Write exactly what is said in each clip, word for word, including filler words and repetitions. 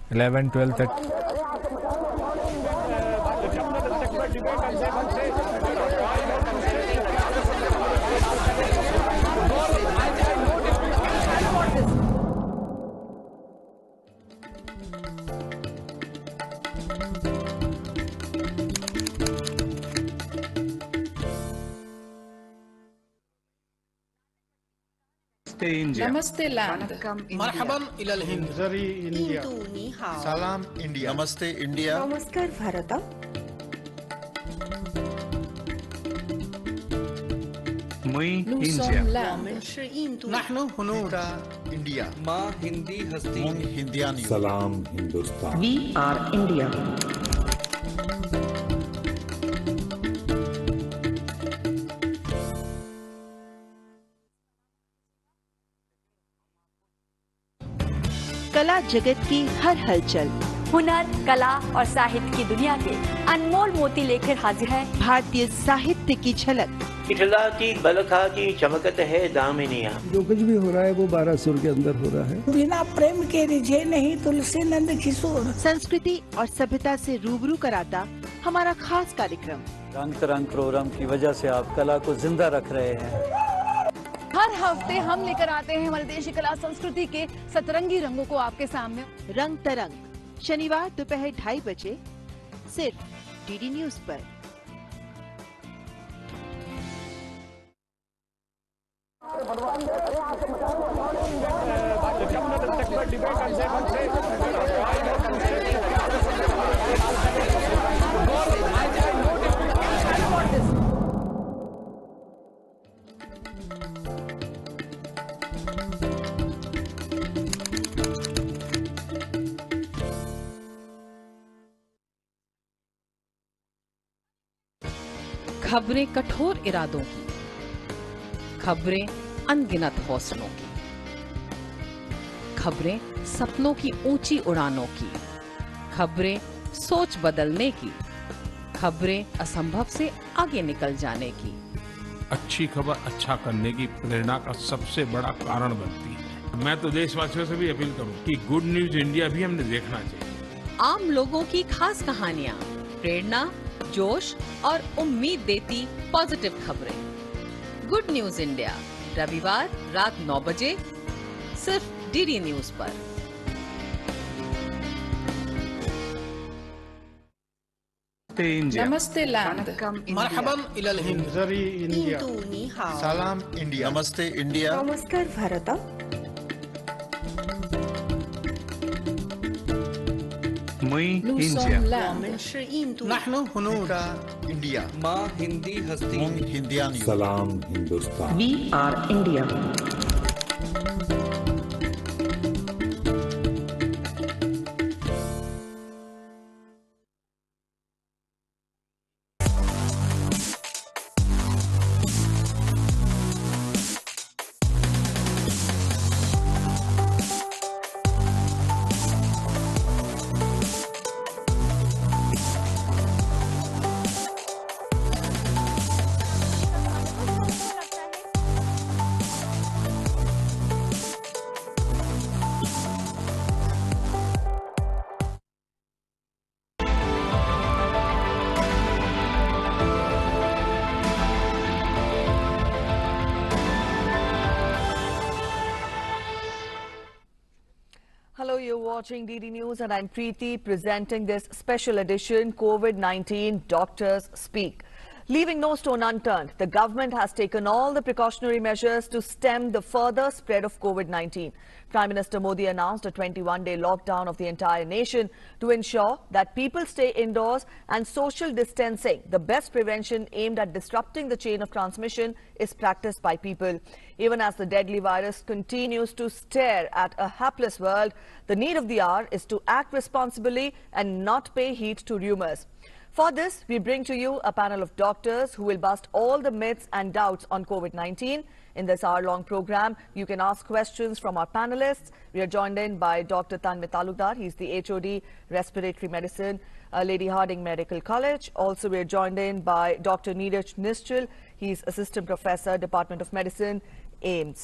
Eleven twelve तक। Namaste land. मरहबन इलल हिंद। जरी इंडिया। सलाम इंडिया। नमस्ते इंडिया। नमस्कार भारत। मुई इंडिया। नहनु हुनूर इंडिया। माँ हिंदी हस्ती हिंदियानी। सलाम हिंदुस्तान। We are India. कला जगत की हर हलचल, हुनर, कला और साहित्य की दुनिया के अनमोल मोती लेकर हाजिर है भारतीय साहित्य की झलक। इठला की बलखा की चमकत है दामिनिया। जो कुछ भी हो रहा है वो बारह सुर के अंदर हो रहा है। बिना प्रेम के रिझे नहीं तुलसी नंद किशोर। संस्कृति और सभ्यता से रूबरू कराता हमारा खास कार्यक्रम। रंग तरंग प्रोग्राम की वजह से आप कला को जिंदा रख रहे हैं। हर हफ्ते हम लेकर आते हैं हमारे देश की कला संस्कृति के सतरंगी रंगों को आपके सामने। रंग तरंग शनिवार दोपहर ढाई बजे सिर्फ डीडी न्यूज पर। खबरें कठोर इरादों की, खबरें अनगिनत हौसलों की, खबरें सपनों की ऊंची उड़ानों की, खबरें सोच बदलने की, खबरें असंभव से आगे निकल जाने की। अच्छी खबर अच्छा करने की प्रेरणा का सबसे बड़ा कारण बनती है। मैं तो देशवासियों से भी अपील करूं कि गुड न्यूज इंडिया भी हमने देखना चाहिए। आम लोगों की खास कहानियां, प्रेरणा, जोश और उम्मीद देती पॉजिटिव खबरें। गुड न्यूज इंडिया रविवार रात नौ बजे सिर्फ डीडी न्यूज पर। नमस्ते लैंड। मरहबन इलल हिंद। जरी इंडिया। सलाम इंडिया। नमस्ते इंडिया। नमस्कार भारत। मुई इंडिया। नहनु हुनूर इंडिया। माँ हिंदी हस्ती हिंदियानी। सलाम Hindustan. We are India. Hello, you're watching D D News and I'm Preeti presenting this special edition COVID nineteen Doctors Speak. Leaving no stone unturned, the government has taken all the precautionary measures to stem the further spread of COVID nineteen. Prime Minister Modi announced a twenty-one day lockdown of the entire nation to ensure that people stay indoors and social distancing, the best prevention aimed at disrupting the chain of transmission, is practiced by people. Even as the deadly virus continues to stare at a hapless world, the need of the hour is to act responsibly and not pay heed to rumors. For this, we bring to you a panel of doctors who will bust all the myths and doubts on COVID nineteen. In this hour-long program, you can ask questions from our panelists. We are joined in by Doctor Tanmay Talukdar. He's the H O D Respiratory Medicine, uh, Lady Harding Medical College. Also, we are joined in by Doctor Neeraj Nischal. He's Assistant Professor, Department of Medicine, AIIMS.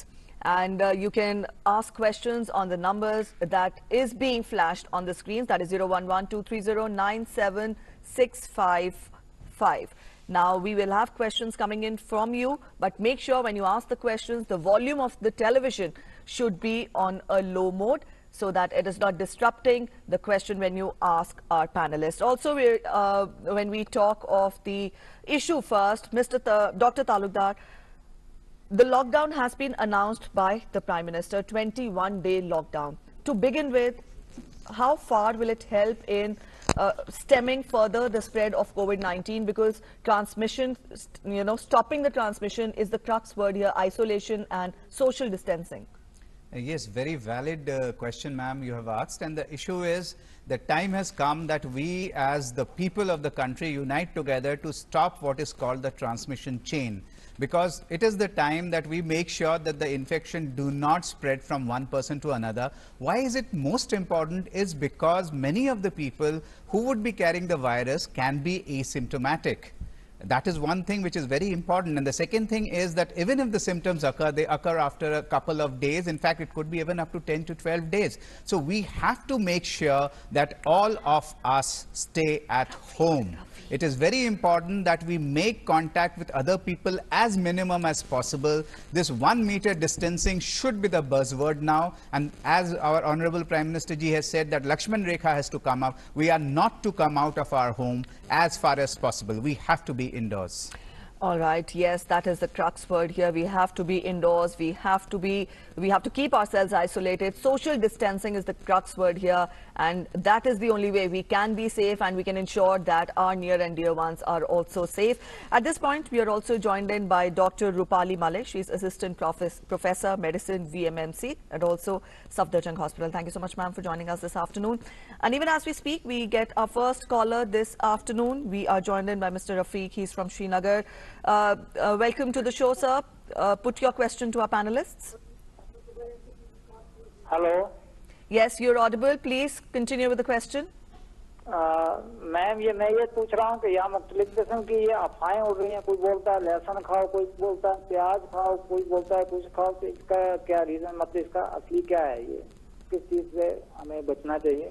And uh, you can ask questions on the numbers that is being flashed on the screens. That is zero one one two three zero nine seven six five five. Now, we will have questions coming in from you, but make sure when you ask the questions, the volume of the television should be on a low mode, so that it is not disrupting the question when you ask our panelists. Also, we're, uh, when we talk of the issue first, Mister Th Doctor Talukdar, the lockdown has been announced by the Prime Minister, twenty-one day lockdown. To begin with, how far will it help in uh, stemming further the spread of COVID nineteen? Because transmission, you know, stopping the transmission is the crux word here, isolation and social distancing. Yes, very valid uh, question, ma'am, you have asked. And the issue is the time has come that we as the people of the country unite together to stop what is called the transmission chain. Because it is the time that we make sure that the infection do not spread from one person to another. Why is it most important is because many of the people who would be carrying the virus can be asymptomatic. That is one thing which is very important. And the second thing is that even if the symptoms occur, they occur after a couple of days. In fact, it could be even up to ten to twelve days. So we have to make sure that all of us stay at home. It is very important that we make contact with other people as minimum as possible. This one meter distancing should be the buzzword now. And as our Honorable Prime Minister Ji has said that Lakshman Rekha has to come up, we are not to come out of our home as far as possible. We have to be indoors. All right. Yes, that is the crux word here. We have to be indoors. We have to be, we have to keep ourselves isolated. Social distancing is the crux word here. And that is the only way we can be safe and we can ensure that our near and dear ones are also safe. At this point, we are also joined in by Doctor Rupali Malik. She's Assistant Profes Professor, Medicine, V M M C, and also Safdarjung Hospital. Thank you so much, ma'am, for joining us this afternoon. And even as we speak, we get our first caller this afternoon. We are joined in by Mister Rafiq. He's from Srinagar. Uh, uh, welcome to the show, sir. Uh, put your question to our panelists. Hello. Yes, you're audible. Please continue with the question. Ma'am ये मैं ये पूछ रहा हूँ कि यहाँ मुख्तलिफ किस्म की ये अफवाहें उड़ रही हैं, कोई बोलता है लहसुन खाओ, कोई बोलता है प्याज खाओ, कोई बोलता है कुछ खाओ, तो इसका क्या रीजन, मतलब इसका असली क्या है, ये किस चीज से हमें बचना चाहिए?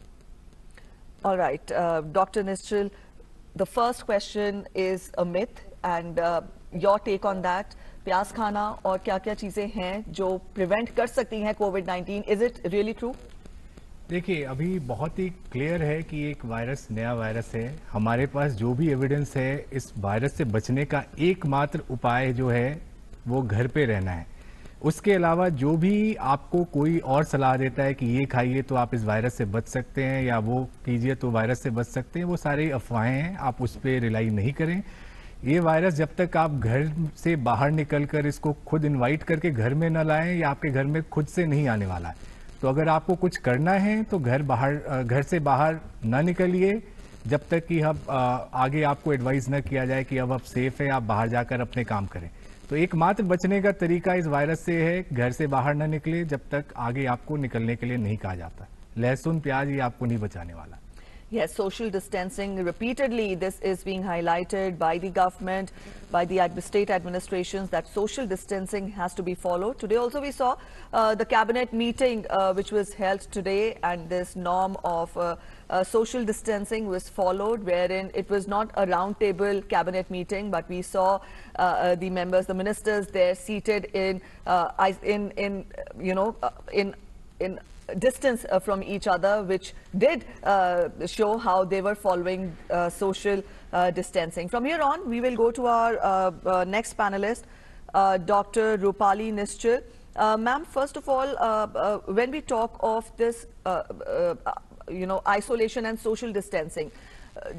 All right, uh, Doctor Nischal, the first question is a myth, and uh, your take on that. प्याज खाना और क्या-क्या चीजें हैं जो प्रिवेंट कर सकती हैं COVID nineteen, is it really true? देखिए, अभी बहुत ही क्लियर है कि एक वायरस नया वायरस है. हमारे पास जो भी एविडेंस है इस वायरस से बचने का एकमात्र उपाय जो है वो घर पे रहना है. उसके अलावा जो भी आपको कोई और सलाह देता है कि ये खाइए तो आप इस वायरस से बच सकते हैं या वो कीजिए तो वायरस से बच सकते हैं, वो सारी अफवाहें हैं. आप उस पर रिलाई नहीं करें. ये वायरस जब तक आप घर से बाहर निकलकर इसको खुद इनवाइट करके घर में न लाएं, या आपके घर में खुद से नहीं आने वाला है. तो अगर आपको कुछ करना है तो घर बाहर घर से बाहर न निकलिए जब तक कि हम आगे आपको एडवाइस न किया जाए कि अब आप सेफ है, आप बाहर जाकर अपने काम करें. तो एकमात्र बचने का तरीका इस वायरस से है घर से बाहर न निकले जब तक आगे आपको निकलने के लिए नहीं कहा जाता. लहसुन प्याज ये आपको नहीं बचाने वाला. Yes, social distancing, repeatedly this is being highlighted by the government, by the ad state administrations, that social distancing has to be followed. Today also we saw uh, the cabinet meeting uh, which was held today, and this norm of uh, uh, social distancing was followed, wherein it was not a round table cabinet meeting, but we saw uh, uh, the members, the ministers there seated in, uh, in, in you know, uh, in, in distance uh, from each other, which did uh, show how they were following uh, social uh, distancing. From here on, we will go to our uh, uh, next panelist, uh, Doctor Rupali Nischal. Uh, Ma'am, first of all, uh, uh, when we talk of this, uh, uh, you know, isolation and social distancing, uh,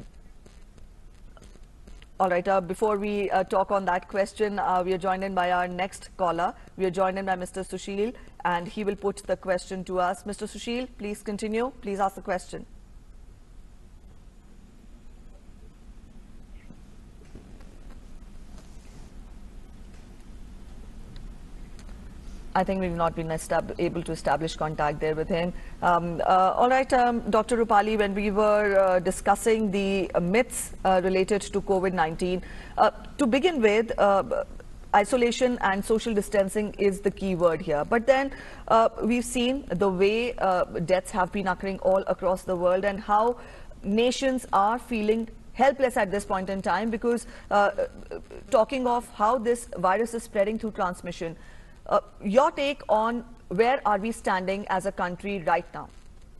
all right, uh, before we uh, talk on that question, uh, we are joined in by our next caller. We are joined in by Mister Sushil, and he will put the question to us. Mister Sushil, please continue. Please ask the question. I think we've not been able to establish contact there with him. Um, uh, all right, um, Doctor Rupali, when we were uh, discussing the uh, myths uh, related to COVID nineteen, uh, to begin with, uh, isolation and social distancing is the key word here. But then uh, we've seen the way uh, deaths have been occurring all across the world and how nations are feeling helpless at this point in time, because uh, talking of how this virus is spreading through transmission, uh, your take on where are we standing as a country right now?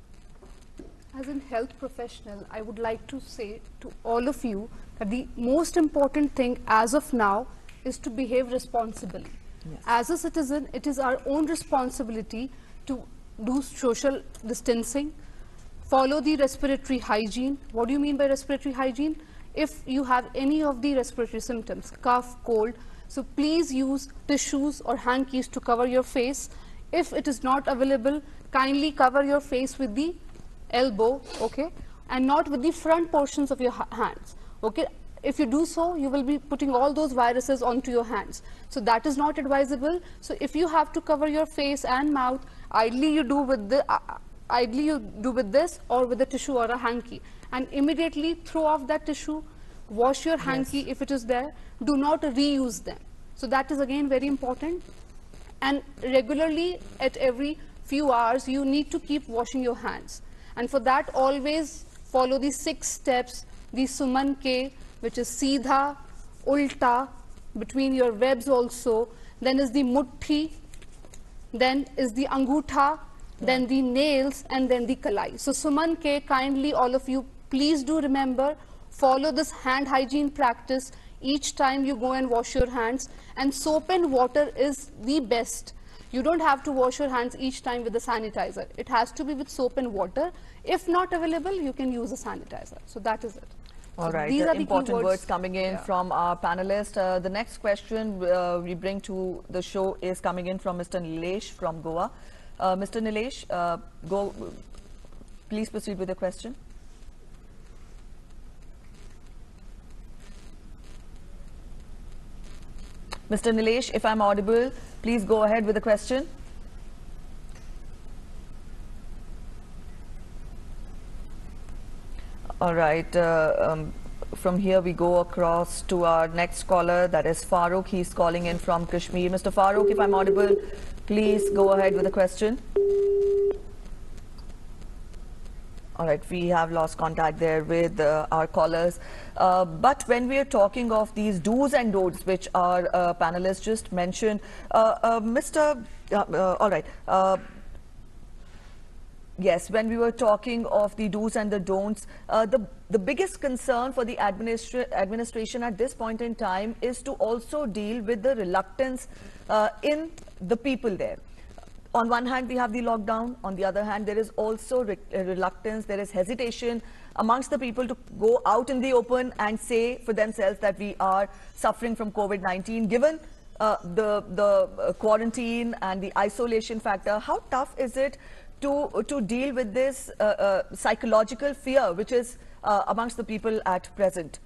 As a health professional, I would like to say to all of you that the most important thing as of now is to behave responsibly. Yes. As a citizen, it is our own responsibility to do social distancing, follow the respiratory hygiene. What do you mean by respiratory hygiene? If you have any of the respiratory symptoms, cough, cold, so please use tissues or hankies to cover your face. If it is not available, kindly cover your face with the elbow, okay, and not with the front portions of your ha hands, okay. If you do so, you will be putting all those viruses onto your hands. So that is not advisable. So if you have to cover your face and mouth, ideally you do with the uh, ideally you do with this or with a tissue or a hanky, and immediately throw off that tissue, wash your hanky. Yes. If it is there, do not reuse them. So that is again very important. And regularly at every few hours, you need to keep washing your hands. And for that, always follow the six steps, the Suman K, which is Seedha, Ulta, between your webs also. Then is the Mutti, then is the Angutha, then the nails, and then the Kalai. So Suman K, kindly all of you, please do remember, follow this hand hygiene practice each time you go and wash your hands. And soap and water is the best. You don't have to wash your hands each time with a sanitizer. It has to be with soap and water. If not available, you can use a sanitizer. So that is it. All so right, these the are the important words. words coming in yeah. from our panelists. Uh, the next question uh, we bring to the show is coming in from Mister Nilesh from Goa. Uh, Mister Nilesh, uh, go, please proceed with the question. Mister Nilesh, if I'm audible, please go ahead with the question. All right, uh, um, from here we go across to our next caller, that is Farooq. He's calling in from Kashmir. Mister Farooq, if I'm audible, please go ahead with the question. All right, we have lost contact there with uh, our callers. Uh, but when we are talking of these do's and don'ts, which our uh, panelists just mentioned, uh, uh, Mister Uh, uh, all right. Uh, Yes, when we were talking of the do's and the don'ts, uh, the, the biggest concern for the administra administration at this point in time is to also deal with the reluctance uh, in the people there. On one hand, we have the lockdown. On the other hand, there is also re reluctance, there is hesitation amongst the people to go out in the open and say for themselves that we are suffering from COVID nineteen. Given uh, the, the uh, quarantine and the isolation factor, how tough is it to to deal with this uh, uh, psychological fear which is uh, amongst the people at present?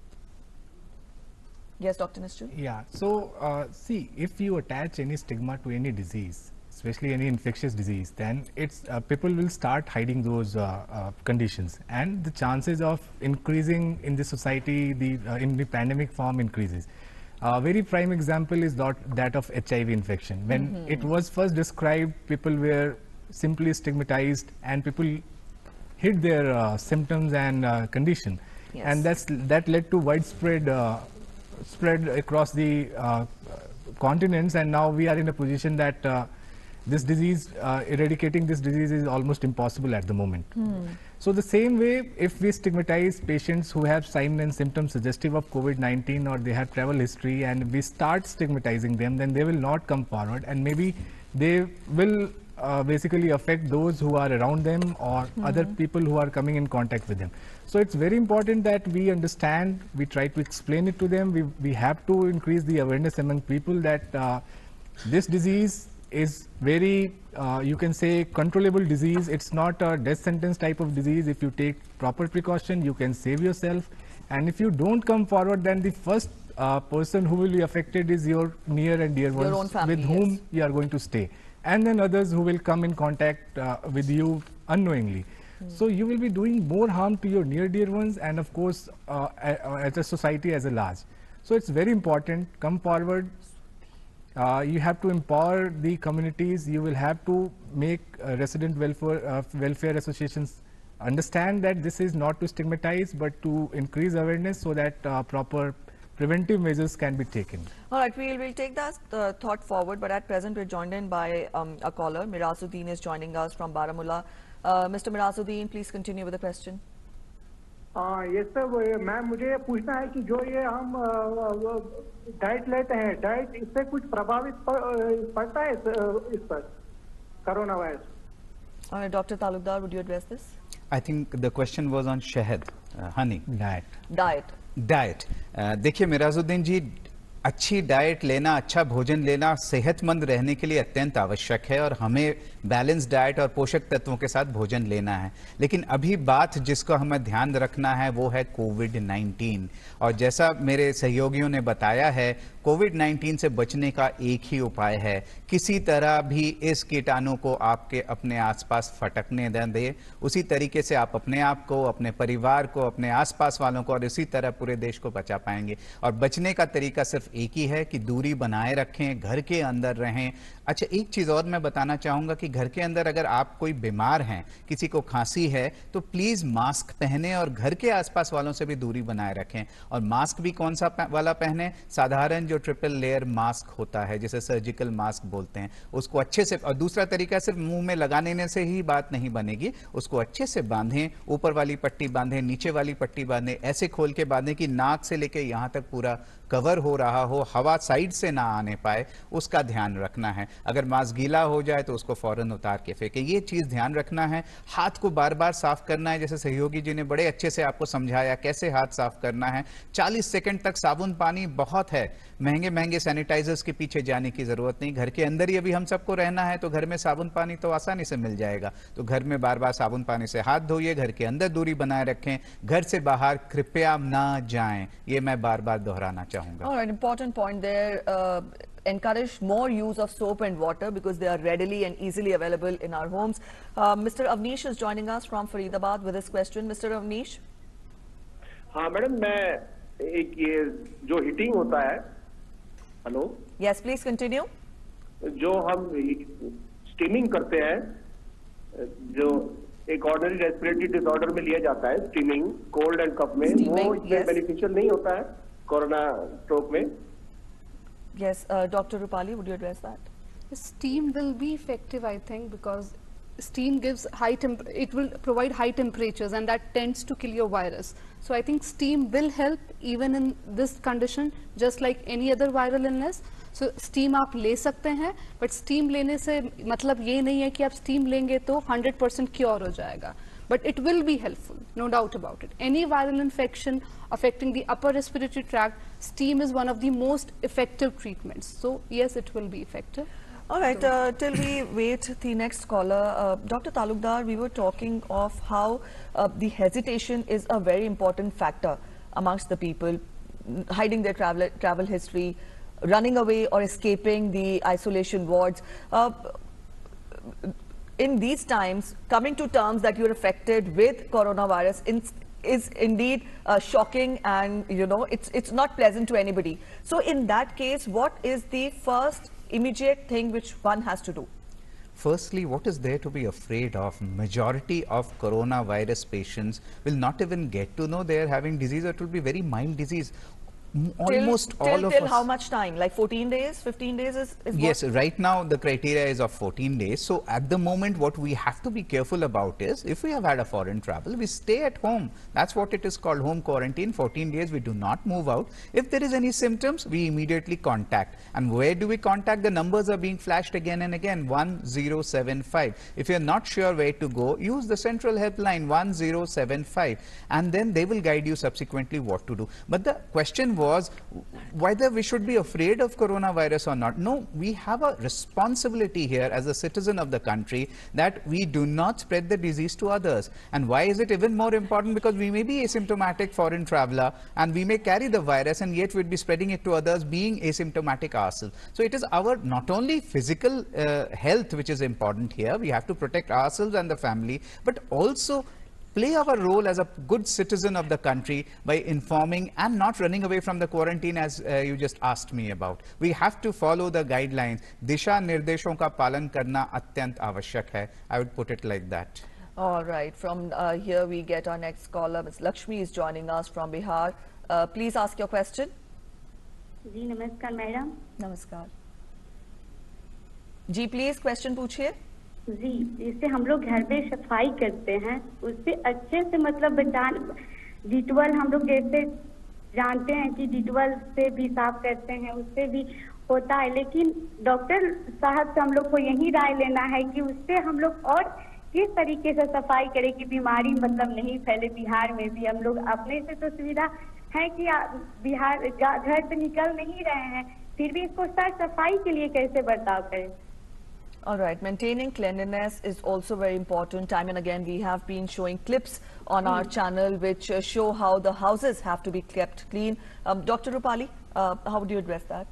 Yes, Doctor Nischal? Yeah, so uh, see, if you attach any stigma to any disease, especially any infectious disease, then it's uh, people will start hiding those uh, uh, conditions, and the chances of increasing in the society, the uh, in the pandemic form increases. A uh, very prime example is that, that of H I V infection. When mm-hmm. it was first described, people were simply stigmatized and people hid their uh, symptoms and uh, condition. Yes. And that's, that led to widespread uh, spread across the uh, continents, and now we are in a position that uh, this disease, uh, eradicating this disease is almost impossible at the moment. Hmm. So the same way, if we stigmatize patients who have signs and symptoms suggestive of COVID nineteen, or they have travel history, and we start stigmatizing them, then they will not come forward, and maybe they will Uh, basically affect those who are around them or mm-hmm. other people who are coming in contact with them. So it's very important that we understand, we try to explain it to them. We, we have to increase the awareness among people that uh, this disease is very, uh, you can say, controllable disease. It's not a death sentence type of disease. If you take proper precaution, you can save yourself. And if you don't come forward, then the first uh, person who will be affected is your near and dear ones, your own family, with whom yes. you are going to stay. And then others who will come in contact uh, with you unknowingly. Mm. So you will be doing more harm to your near dear ones, and of course uh, as a society as a large. So it's very important, come forward, Uh, you have to empower the communities. You will have to make uh, resident welfare uh, welfare associations understand that this is not to stigmatize, but to increase awareness so that uh, proper preventive measures can be taken. All right, we'll, we'll take that uh, thought forward, but at present we're joined in by um, a caller. Mirazuddin is joining us from Baramulla. Uh, Mister Mirazuddin, please continue with the question. Yes sir ma'am मुझे ये पूछना है कि जो ये हम diet लेते हैं डाइट इससे कुछ प्रभावित पड़ता है इस पर corona virus doctor Talukdar would you address this? I think the question was on shahad, uh, honey. Diet. Diet. Diet. Uh, देखिए मिराजुद्दीन जी, अच्छी डाइट लेना, अच्छा भोजन लेना सेहतमंद रहने के लिए अत्यंत आवश्यक है और हमें बैलेंस डाइट और पोषक तत्वों के साथ भोजन लेना है। लेकिन अभी बात जिसको हमें ध्यान रखना है वो है कोविड नाइन्टीन। और जैसा मेरे सहयोगियों ने बताया है, कोविड नाइन्टीन से बचने का एक ही उपाय है, किसी तरह भी इस कीटाणु को आपके अपने आसपास फटकने न दे। उसी तरीके से आप अपने आप को, अपने परिवार को, अपने आसपास वालों को और इसी तरह पूरे देश को बचा पाएंगे। और बचने का तरीका सिर्फ एक ही है कि दूरी बनाए रखें, घर के अंदर रहें। अच्छा, एक चीज और मैं बताना चाहूंगा कि घर के अंदर अगर आप कोई बीमार हैं, किसी को खांसी है, तो प्लीज मास्क पहने और घर के आसपास वालों से भी दूरी बनाए रखें। और मास्क भी कौन सा वाला पहने? साधारण जो ट्रिपल लेयर मास्क होता है, जिसे सर्जिकल मास्क बोलते हैं, उसको अच्छे से। और दूसरा तरीका सिर्फ मुंह में लगाने से ही बात नहीं बनेगी, उसको अच्छे से बांधें, ऊपर वाली पट्टी बांधें, नीचे वाली पट्टी बांधें, ऐसे खोल के बांधें कि नाक से लेके यहां तक पूरा कवर हो रहा हो, हवा साइड से ना आने पाए, उसका ध्यान रखना है। अगर मास्क गीला हो जाए तो उसको फौरन उतार के फेंके, ये चीज ध्यान रखना है। हाथ को बार बार साफ करना है, जैसे सहयोगी जी ने बड़े अच्छे से आपको समझाया कैसे हाथ साफ करना है। चालीस सेकंड तक साबुन पानी बहुत है, महंगे महंगे सैनिटाइजर्स के पीछे जाने की जरूरत नहीं। घर के अंदर ही अभी हम सबको रहना है तो घर में साबुन पानी तो आसानी से मिल जाएगा। तो घर में बार बार साबुन पानी से हाथ धोइए, घर के अंदर दूरी बनाए रखें, घर से बाहर कृपया ना जाएं, ये मैं बार बार दोहराना चाहूंगा। All right, important point there. Uh, encourage more use of soap and water because they are readily and easily available in our homes. Uh, Mister Avnish is joining us from Faridabad with this question. Mister Avnish. हाँ madam, मैं एक ये जो heating होता है, hello? Yes, please continue. जो हम steaming करते हैं, जो एक ऑर्डिनरी रेस्पिरेटरी डिसऑर्डर में लिया जाता है स्टीमिंग, कोल्ड एंड कफ में, वो इसमें बेनिफिशियल नहीं होता है कोरोना स्ट्रोक में? Yes, uh, Doctor Rupali, would you address that? Steam will be effective, I think, because steam gives high temp it will provide high temperatures and that tends to kill your virus. So I think steam will help even in this condition, just like any other viral illness. So steam आप ले सकते हैं, but steam लेने से मतलब ये नहीं है कि आप steam लेंगे तो one hundred percent cure हो जाएगा. But it will be helpful, no doubt about it. Any viral infection affecting the upper respiratory tract, steam is one of the most effective treatments. So yes, it will be effective. All right, uh, till we wait the next caller, uh, Doctor Talukdar, we were talking of how uh, the hesitation is a very important factor amongst the people, hiding their travel, travel history, running away or escaping the isolation wards. Uh, in these times, coming to terms that you're affected with coronavirus in, is indeed uh, shocking, and you know it's it's not pleasant to anybody. So in that case, what is the first immediate thing which one has to do? Firstly, what is there to be afraid of? Majority of coronavirus patients will not even get to know they are having disease, or it will be very mild disease. Almost till, all till, of till us. How much time? Like fourteen days, fifteen days is, is Yes, what? right now the criteria is of fourteen days. So at the moment what we have to be careful about is, if we have had a foreign travel, we stay at home. That's what it is called, home quarantine. fourteen days we do not move out. If there is any symptoms, we immediately contact. And where do we contact? The numbers are being flashed again and again, one zero seven five. If you're not sure where to go, use the central helpline one zero seven five, and then they will guide you subsequently what to do. But the question was whether we should be afraid of coronavirus or not. No, we have a responsibility here as a citizen of the country that we do not spread the disease to others. And why is it even more important? Because we may be asymptomatic foreign traveler and we may carry the virus, and yet we'd be spreading it to others being asymptomatic ourselves. So it is our not only physical uh, health which is important here, we have to protect ourselves and the family, but also play our role as a good citizen of the country by informing and not running away from the quarantine as uh, you just asked me about. We have to follow the guidelines. Disha nirdeshon ka palan karna atyant avashyak hai. I would put it like that. All right. From uh, here we get our next caller. Miz Lakshmi is joining us from Bihar. Uh, please ask your question. जी नमस्कार madam. नमस्कार. जी please question पूछिए. जी जैसे हम लोग घर पे सफाई करते हैं उससे अच्छे से मतलब बचान डिटॉल हम लोग जैसे जानते हैं कि डिटॉल से भी साफ करते हैं उससे भी होता है, लेकिन डॉक्टर साहब से हम लोग को यही राय लेना है कि उससे हम लोग और किस तरीके से सफाई करें कि बीमारी मतलब नहीं फैले. बिहार में भी हम लोग अपने से तो सुविधा है कि बिहार घर से निकल नहीं रहे हैं, फिर भी इसको साफ सफाई के लिए कैसे बर्ताव करें. All right, maintaining cleanliness is also very important. Time and again we have been showing clips on mm. our channel which uh, show how the houses have to be kept clean. Um, Doctor Rupali, uh, how would you address that?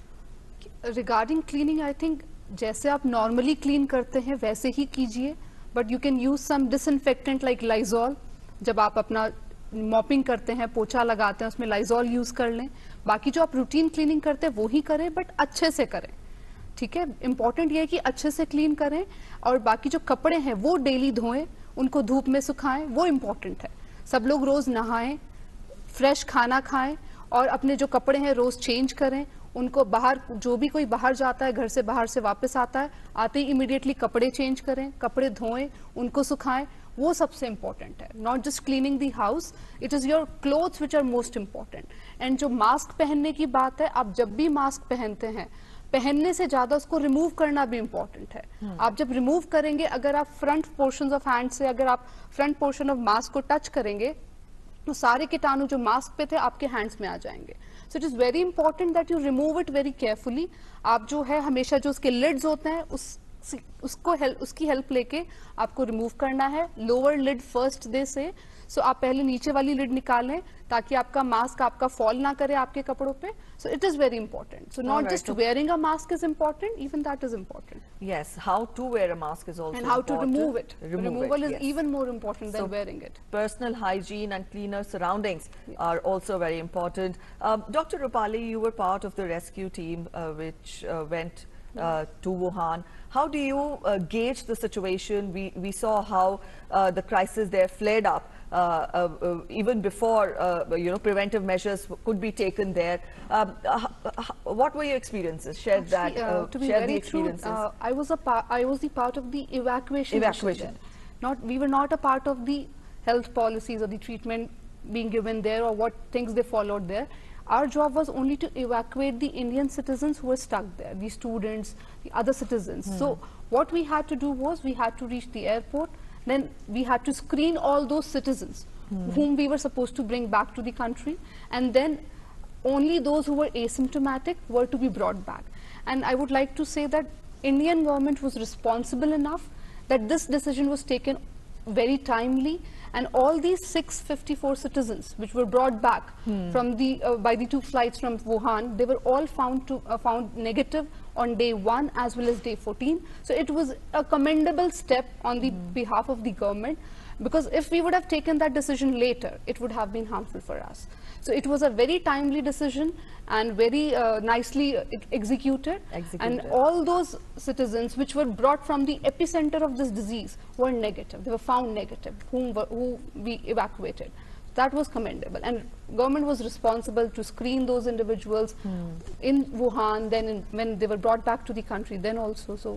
Regarding cleaning, I think जैसे आप normally clean करते हैं वैसे ही कीजिए, but you can use some disinfectant like Lysol. जब आप अपना mopping करते हैं, पोछा लगाते हैं, उसमें लाइजॉल यूज कर लें. बाकी जो आप रूटीन क्लीनिंग करते हैं वो ही करें, बट अच्छे से करें. ठीक है, इंपॉर्टेंट ये है कि अच्छे से क्लीन करें, और बाकी जो कपड़े हैं वो डेली धोएं, उनको धूप में सुखाएं, वो इम्पोर्टेंट है. सब लोग रोज नहाएं, फ्रेश खाना खाएं, और अपने जो कपड़े हैं रोज चेंज करें. उनको बाहर, जो भी कोई बाहर जाता है, घर से बाहर से वापस आता है, आते ही इमीडिएटली कपड़े चेंज करें, कपड़े धोएं, उनको सुखाएं. वो सबसे इम्पोर्टेंट है. Not just cleaning the house, it is your clothes which are most important. And जो मास्क पहनने की बात है, आप जब भी मास्क पहनते हैं, पहनने से ज्यादा उसको रिमूव करना भी इम्पोर्टेंट है. hmm. आप जब रिमूव करेंगे, अगर आप फ्रंट पोर्शन ऑफ हैंड से अगर आप फ्रंट पोर्शन ऑफ मास्क को टच करेंगे तो सारे कीटाणु जो मास्क पे थे आपके हैंड्स में आ जाएंगे. So it is very important that you remove it very carefully. आप जो है हमेशा जो उसके लिड्स होते हैं उस उसको हेल्प उसकी हेल्प लेके आपको रिमूव करना है. लोअर लिड फर्स्ट दे से, सो आप पहले नीचे वाली लिड निकालें ताकि आपका मास्क आपका फॉल ना करे आपके कपड़ों पे. So it is very important. So not just wearing a mask is important, even that is important. Yes, how to wear a mask is also and how important. to remove it. Remove Removal it, is yes. even more important than so wearing it. Personal hygiene and cleaner surroundings yes. are also very important. Um, Doctor Rupali, you were part of the rescue team uh, which uh, went uh, to Wuhan. How do you uh, gauge the situation? We, we saw how uh, the crisis there flared up. Uh, uh, uh, even before, uh, you know, preventive measures could be taken there. Um, uh, what were your experiences? Share Actually, that. Uh, uh, to be share very the experiences. True, uh, I was a part. I was the part of the evacuation. Evacuation. Not we were not a part of the health policies or the treatment being given there or what things they followed there. Our job was only to evacuate the Indian citizens who were stuck there, the students, the other citizens. Hmm. So what we had to do was we had to reach the airport. Then we had to screen all those citizens hmm. whom we were supposed to bring back to the country, and then only those who were asymptomatic were to be brought back. And I would like to say that Indian government was responsible enough that this decision was taken very timely, and all these six hundred fifty-four citizens which were brought back hmm. from the uh, by the two flights from Wuhan, they were all found to uh, found negative on day one as well as day fourteen. So it was a commendable step on the hmm. behalf of the government, because if we would have taken that decision later, it would have been harmful for us. So it was a very timely decision and very uh, nicely uh, executed. executed. And all those citizens which were brought from the epicenter of this disease were negative. They were found negative, whom were, who we evacuated. That was commendable. And government was responsible to screen those individuals hmm. in Wuhan, then in, when they were brought back to the country, then also. So.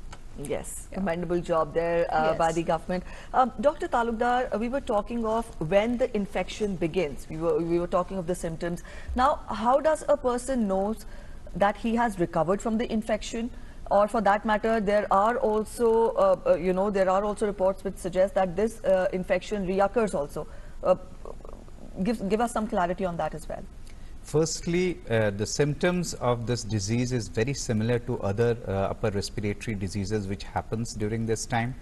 Yes, yeah. Commendable job there uh, yes. by the government. Um, Doctor Talukdar, uh, we were talking of when the infection begins. We were, we were talking of the symptoms. Now, how does a person know that he has recovered from the infection? Or for that matter, there are also, uh, uh, you know, there are also reports which suggest that this uh, infection reoccurs also. Uh, give, give us some clarity on that as well. Firstly, uh, the symptoms of this disease is very similar to other uh, upper respiratory diseases which happens during this time.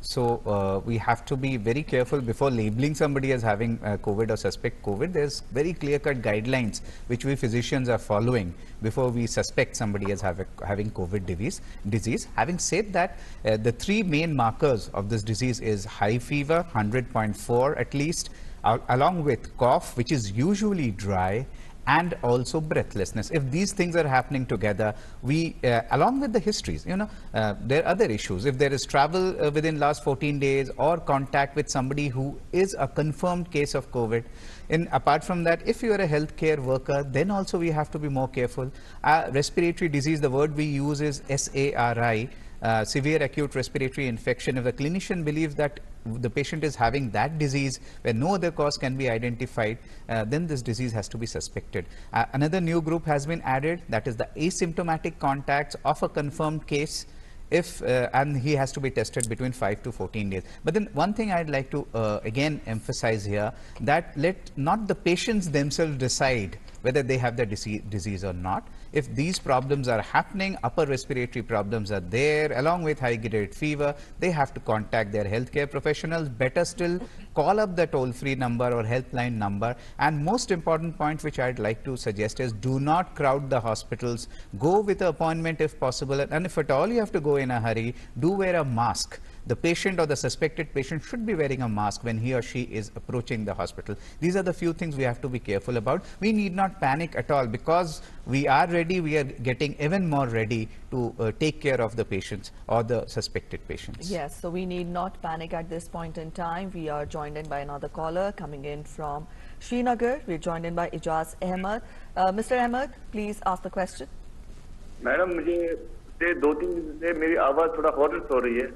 So uh, we have to be very careful before labeling somebody as having uh, COVID or suspect COVID. There's very clear-cut guidelines which we physicians are following before we suspect somebody as have, having COVID disease. disease. Having said that, uh, the three main markers of this disease is high fever, one hundred point four at least, uh, along with cough, which is usually dry, and also breathlessness. If these things are happening together, we, uh, along with the histories, you know, uh, there are other issues. If there is travel uh, within last fourteen days or contact with somebody who is a confirmed case of COVID, and apart from that, if you are a healthcare worker, then also we have to be more careful. Uh, respiratory disease, the word we use is S A R I, uh, severe acute respiratory infection. If the clinician believes that the patient is having that disease where no other cause can be identified, uh, then this disease has to be suspected. Uh, another new group has been added, that is the asymptomatic contacts of a confirmed case, if uh, and he has to be tested between five to fourteen days. But then one thing I'd like to uh, again emphasize here, that let not the patients themselves decide whether they have the disease, disease or not. If these problems are happening, upper respiratory problems are there, along with high-grade fever, they have to contact their healthcare professionals. Better still, call up the toll-free number or helpline number. And most important point which I'd like to suggest is do not crowd the hospitals. Go with an appointment if possible. And if at all you have to go in a hurry, do wear a mask. The patient or the suspected patient should be wearing a mask when he or she is approaching the hospital. These are the few things we have to be careful about. We need not panic at all, because we are ready, we are getting even more ready to uh, take care of the patients or the suspected patients. Yes, so we need not panic at this point in time. We are joined in by another caller coming in from Srinagar. We're joined in by Ijaz Ahmed. Uh, Mister Ahmed, please ask the question. Madam मुझे से दो तीन दिन से मेरी आवाज थोड़ा horse हो रही है.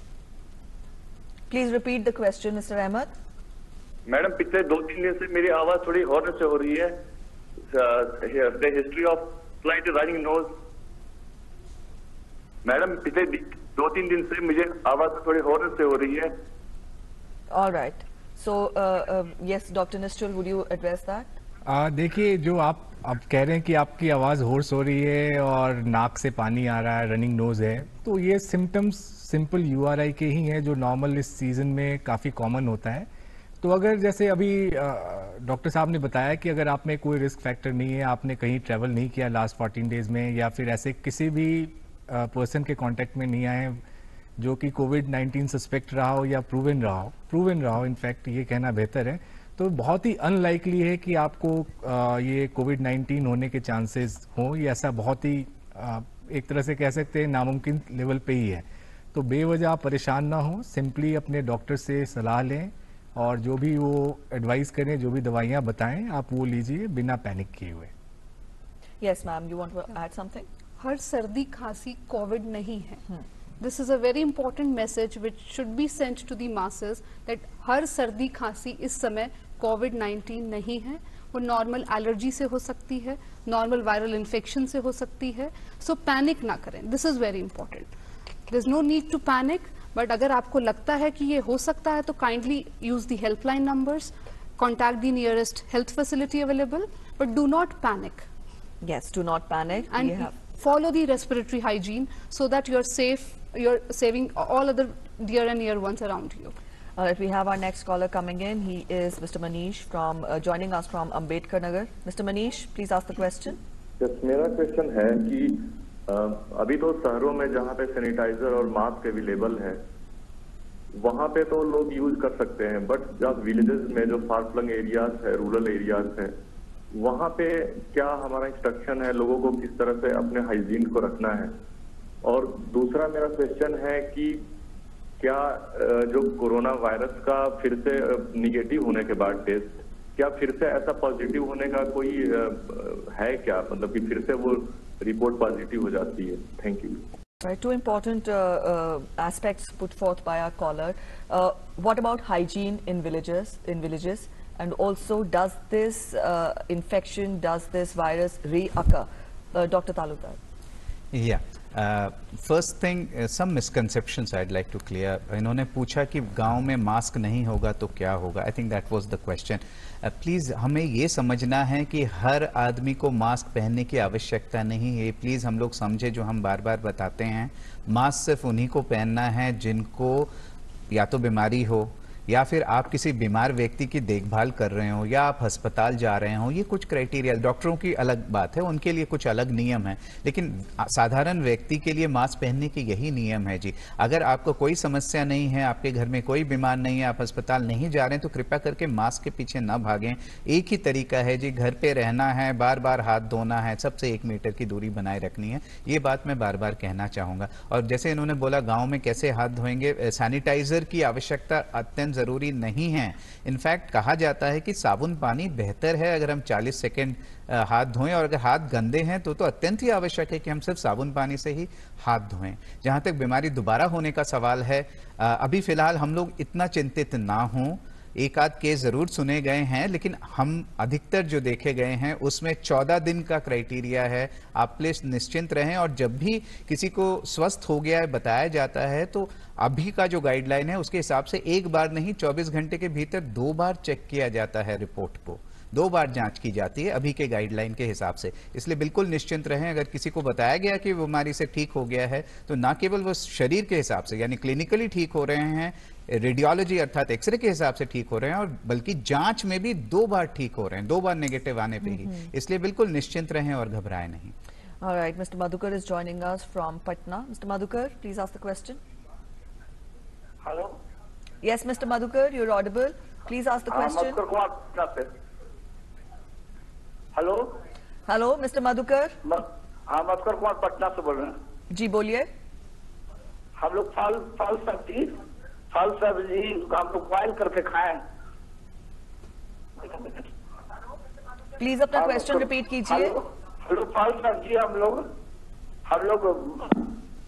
Please repeat the question, Mister Ahmed. Madam पिछले दो तीन दिन से मेरी आवाज थोड़ी हॉर्स से हो रही है. The history of slight running nose. Madam पिछले दो तीन दिन से मुझे आवाज थोड़ी हॉर्स से हो रही है. All right. So uh, uh, yes, Doctor Nischal, would you address that? uh, देखिए, जो आप आप कह रहे हैं कि आपकी आवाज़ होर्स हो रही है और नाक से पानी आ रहा है, रनिंग नोज है, तो ये सिम्टम्स सिंपल यूआरआई के ही हैं जो नॉर्मल इस सीज़न में काफ़ी कॉमन होता है. तो अगर जैसे अभी डॉक्टर साहब ने बताया कि अगर आप में कोई रिस्क फैक्टर नहीं है, आपने कहीं ट्रैवल नहीं किया लास्ट फोर्टीन डेज में, या फिर ऐसे किसी भी पर्सन के कांटेक्ट में नहीं आए जो कि कोविड नाइन्टीन सस्पेक्ट रहा हो या प्रूवन रहा हो प्रूवन रहा हो इनफैक्ट ये कहना बेहतर है, तो बहुत ही अनलाइकली है कि आपको आ, ये कोविड नाइन्टीन होने के चांसेस हों. ये ऐसा बहुत ही आ, एक तरह से कह सकते हैं नामुमकिन लेवल पे ही है. तो बेवजह आप परेशान ना हो, सिंपली अपने डॉक्टर से सलाह लें और जो भी वो एडवाइस करें, जो भी दवाइयाँ बताएं, आप वो लीजिए बिना पैनिक किए हुए. Yes, ma'am. You want to add something? हर सर्दी खांसी कोविड नहीं है. This is a very important message which should be sent to the masses that हर सर्दी खांसी इस समय कोविड नाइन्टीन नहीं है. वो नॉर्मल एलर्जी से हो सकती है, नॉर्मल वायरल इन्फेक्शन से हो सकती है. सो so, पैनिक ना करें. This is very important. There is no need to panic. But अगर आपको लगता है कि ये हो सकता है तो kindly use the helpline numbers, contact the nearest health facility available, but do not panic. Yes, do not panic. And we have... follow the respiratory hygiene so that you're safe, you're saving all other dear and near ones around you. All right, we have our next caller coming in. He is Mister Manish from uh, joining us from Ambedkar Nagar. Mister Manish, please ask the question. Yes, मेरा question है कि अभी तो शहरों में जहाँ पे sanitiser और मास्क अवेलेबल है वहाँ पे तो लोग यूज कर सकते हैं, बट जब विलेजेस में जो फार फ्लंग एरियाज है, रूरल एरियाज है, वहाँ पे क्या हमारा इंस्ट्रक्शन है लोगों को किस तरह से अपने हाइजीन को रखना है? और दूसरा मेरा क्वेश्चन है कि क्या जो कोरोना वायरस का फिर से निगेटिव होने के बाद टेस्ट, क्या फिर से ऐसा पॉजिटिव होने का कोई है क्या, मतलब कि फिर से वो रिपोर्ट पॉजिटिव हो जाती है? Thank you. Right, two important uh, uh, aspects put forth by our caller. Uh, what about hygiene in villages? In villages, and also, does this uh, infection, does this virus reoccur? Uh, Doctor Talukdar. Yeah. Uh, first thing, uh, some misconceptions I'd like to clear. इन्होंने पूछा कि गांव में mask नहीं होगा तो क्या होगा? I think that was the question. uh, please हमें ये समझना है कि हर आदमी को मास्क पहनने की आवश्यकता नहीं है. प्लीज़ हम लोग समझे, जो हम बार बार बताते हैं, मास्क सिर्फ उन्हीं को पहनना है जिनको या तो बीमारी हो या फिर आप किसी बीमार व्यक्ति की देखभाल कर रहे हो या आप अस्पताल जा रहे हो, ये कुछ क्राइटेरिया, डॉक्टरों की अलग बात है, उनके लिए कुछ अलग नियम है, लेकिन साधारण व्यक्ति के लिए मास्क पहनने के यही नियम है जी। अगर आपको कोई समस्या नहीं है, आपके घर में कोई बीमार नहीं है, आप अस्पताल नहीं जा रहे हैं, तो कृपया करके मास्क के पीछे ना भागें। एक ही तरीका है जी, घर पे रहना है, बार बार हाथ धोना है, सबसे एक मीटर की दूरी बनाए रखनी है। ये बात मैं बार बार कहना चाहूँगा। और जैसे इन्होंने बोला गाँव में कैसे हाथ धोएंगे, सैनिटाइजर की आवश्यकता अत्यंत जरूरी नहीं है। इनफैक्ट कहा जाता है कि साबुन पानी बेहतर है अगर हम चालीस सेकंड हाथ धोएं, और अगर हाथ गंदे हैं तो तो अत्यंत ही आवश्यक है कि हम सिर्फ साबुन पानी से ही हाथ धोएं। जहां तक बीमारी दोबारा होने का सवाल है, अभी फिलहाल हम लोग इतना चिंतित ना हों। एक आध केस जरूर सुने गए हैं, लेकिन हम अधिकतर जो देखे गए हैं उसमें चौदह दिन का क्राइटेरिया है। आप प्लीज निश्चिंत रहें, और जब भी किसी को स्वस्थ हो गया है बताया जाता है तो अभी का जो गाइडलाइन है उसके हिसाब से एक बार नहीं, चौबीस घंटे के भीतर दो बार चेक किया जाता है, रिपोर्ट को दो बार जांच की जाती है अभी के गाइडलाइन के हिसाब से। इसलिए बिल्कुल निश्चिंत रहें। अगर किसी को बताया गया कि बीमारी से ठीक हो गया है तो ना केवल वो शरीर के हिसाब से यानी क्लिनिकली ठीक हो रहे हैं, रेडियोलॉजी अर्थात एक्सरे के हिसाब से ठीक हो रहे हैं, और बल्कि जांच में भी दो बार ठीक हो रहे हैं, दो बार नेगेटिव आने पे ही। इसलिए बिल्कुल निश्चिंत रहें और घबराएं नहीं। All right, Mister Madhukar is joining us from Patna. Mister Madhukar, please ask the question. Hello. Yes, Mister Madhukar, you're audible. Please ask the question. मस्कर कुमार पटना से। हेलो। Hello, mister Madhukar. हाँ, मस्कर कुमार पटना से बोल रहे हैं। जी बोलिए। हम लोग फल फल सब्जी फल सब्जी हम लोग बॉइल करके खाएं। प्लीज अपना क्वेश्चन रिपीट कीजिए। हेलो, फल सब्जी हम लोग हम लोग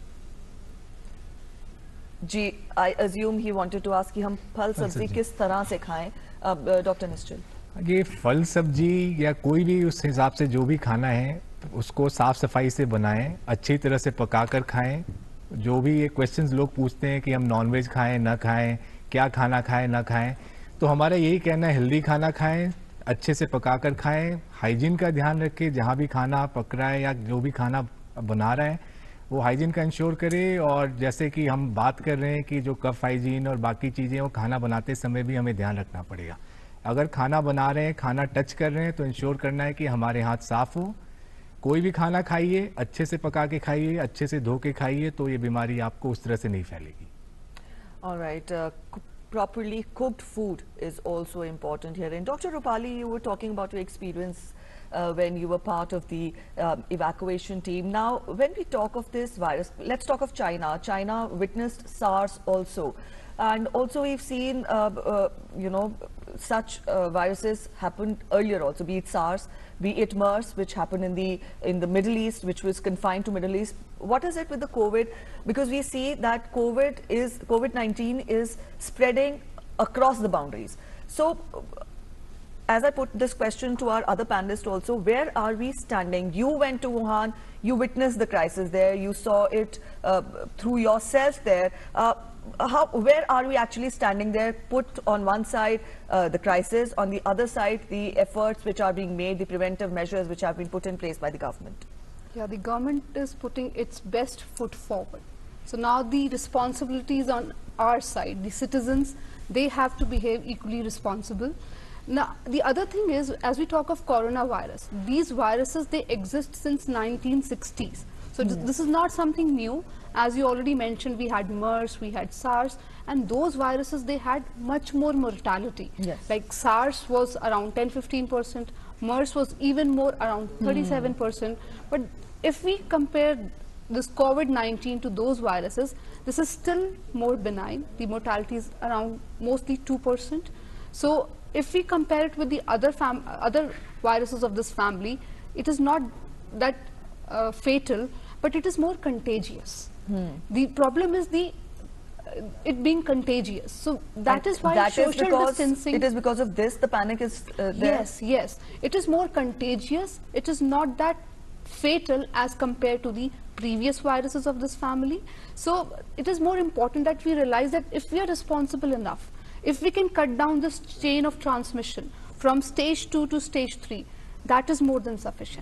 जी, I assume he wanted to ask कि हम फल सब्जी किस तरह से खाएं। अब डॉक्टर निश्चल, ये फल सब्जी या कोई भी उस हिसाब से जो भी खाना है उसको साफ सफाई से बनाएं, अच्छी तरह से पकाकर खाएं। जो भी ये क्वेश्चंस लोग पूछते हैं कि हम नॉनवेज खाएं ना खाएं, क्या खाना खाएं ना खाएं, तो हमारा यही कहना है हेल्दी खाना खाएं, अच्छे से पकाकर खाएं, हाइजीन का ध्यान रखें। जहाँ भी खाना पक रहा है या जो भी खाना बना रहा है वो हाइजीन का इंश्योर करें। और जैसे कि हम बात कर रहे हैं कि जो कफ हाइजीन और बाकी चीज़ें वो खाना बनाते समय भी हमें ध्यान रखना पड़ेगा। अगर खाना बना रहे हैं, खाना टच कर रहे हैं, तो इंश्योर करना है कि हमारे हाथ साफ हो। कोई भी खाना खाइए, अच्छे से पका के खाइए, अच्छे से धो के खाइए, तो ये बीमारी आपको उस तरह से नहीं फैलेगी। All right, uh, properly cooked food is also important here. And Doctor Rupali, you were talking about your experience uh, when you were part of the um, evacuation team. Now, when we talk of this virus, let's talk of China. China witnessed SARS also. And also we've seen, uh, uh, you know, such uh, viruses happened earlier also, be it SARS, be it MERS, which happened in the in the Middle East, which was confined to Middle East. What is it with the COVID? Because we see that COVID is COVID nineteen is spreading across the boundaries. So, as I put this question to our other panelists also, where are we standing? You went to Wuhan, you witnessed the crisis there, you saw it uh, through yourself there. Uh, How, where are we actually standing there? Put on one side uh, the crisis, on the other side the efforts which are being made, the preventive measures which have been put in place by the government. Yeah, the government is putting its best foot forward. So now the responsibility is on our side. The citizens, they have to behave equally responsible. Now, the other thing is, as we talk of coronavirus, these viruses, they exist since nineteen sixties. So Yes. this is not something new. As you already mentioned, we had MERS, we had SARS, and those viruses, they had much more mortality. Yes. Like SARS was around ten to fifteen percent, MERS was even more, around thirty-seven percent. But if we compare this COVID nineteen to those viruses, this is still more benign. The mortality is around mostly two percent. So if we compare it with the other fam other viruses of this family, it is not that uh, fatal, but it is more contagious. Hmm. The problem is the uh, it being contagious. So that And is why that is social because distancing. It is because of this the panic is uh, there. Yes, yes. It is more contagious. It is not that fatal as compared to the previous viruses of this family. So it is more important that we realize that if we are responsible enough, if we can cut down this chain of transmission from stage two to stage three, that is more than sufficient.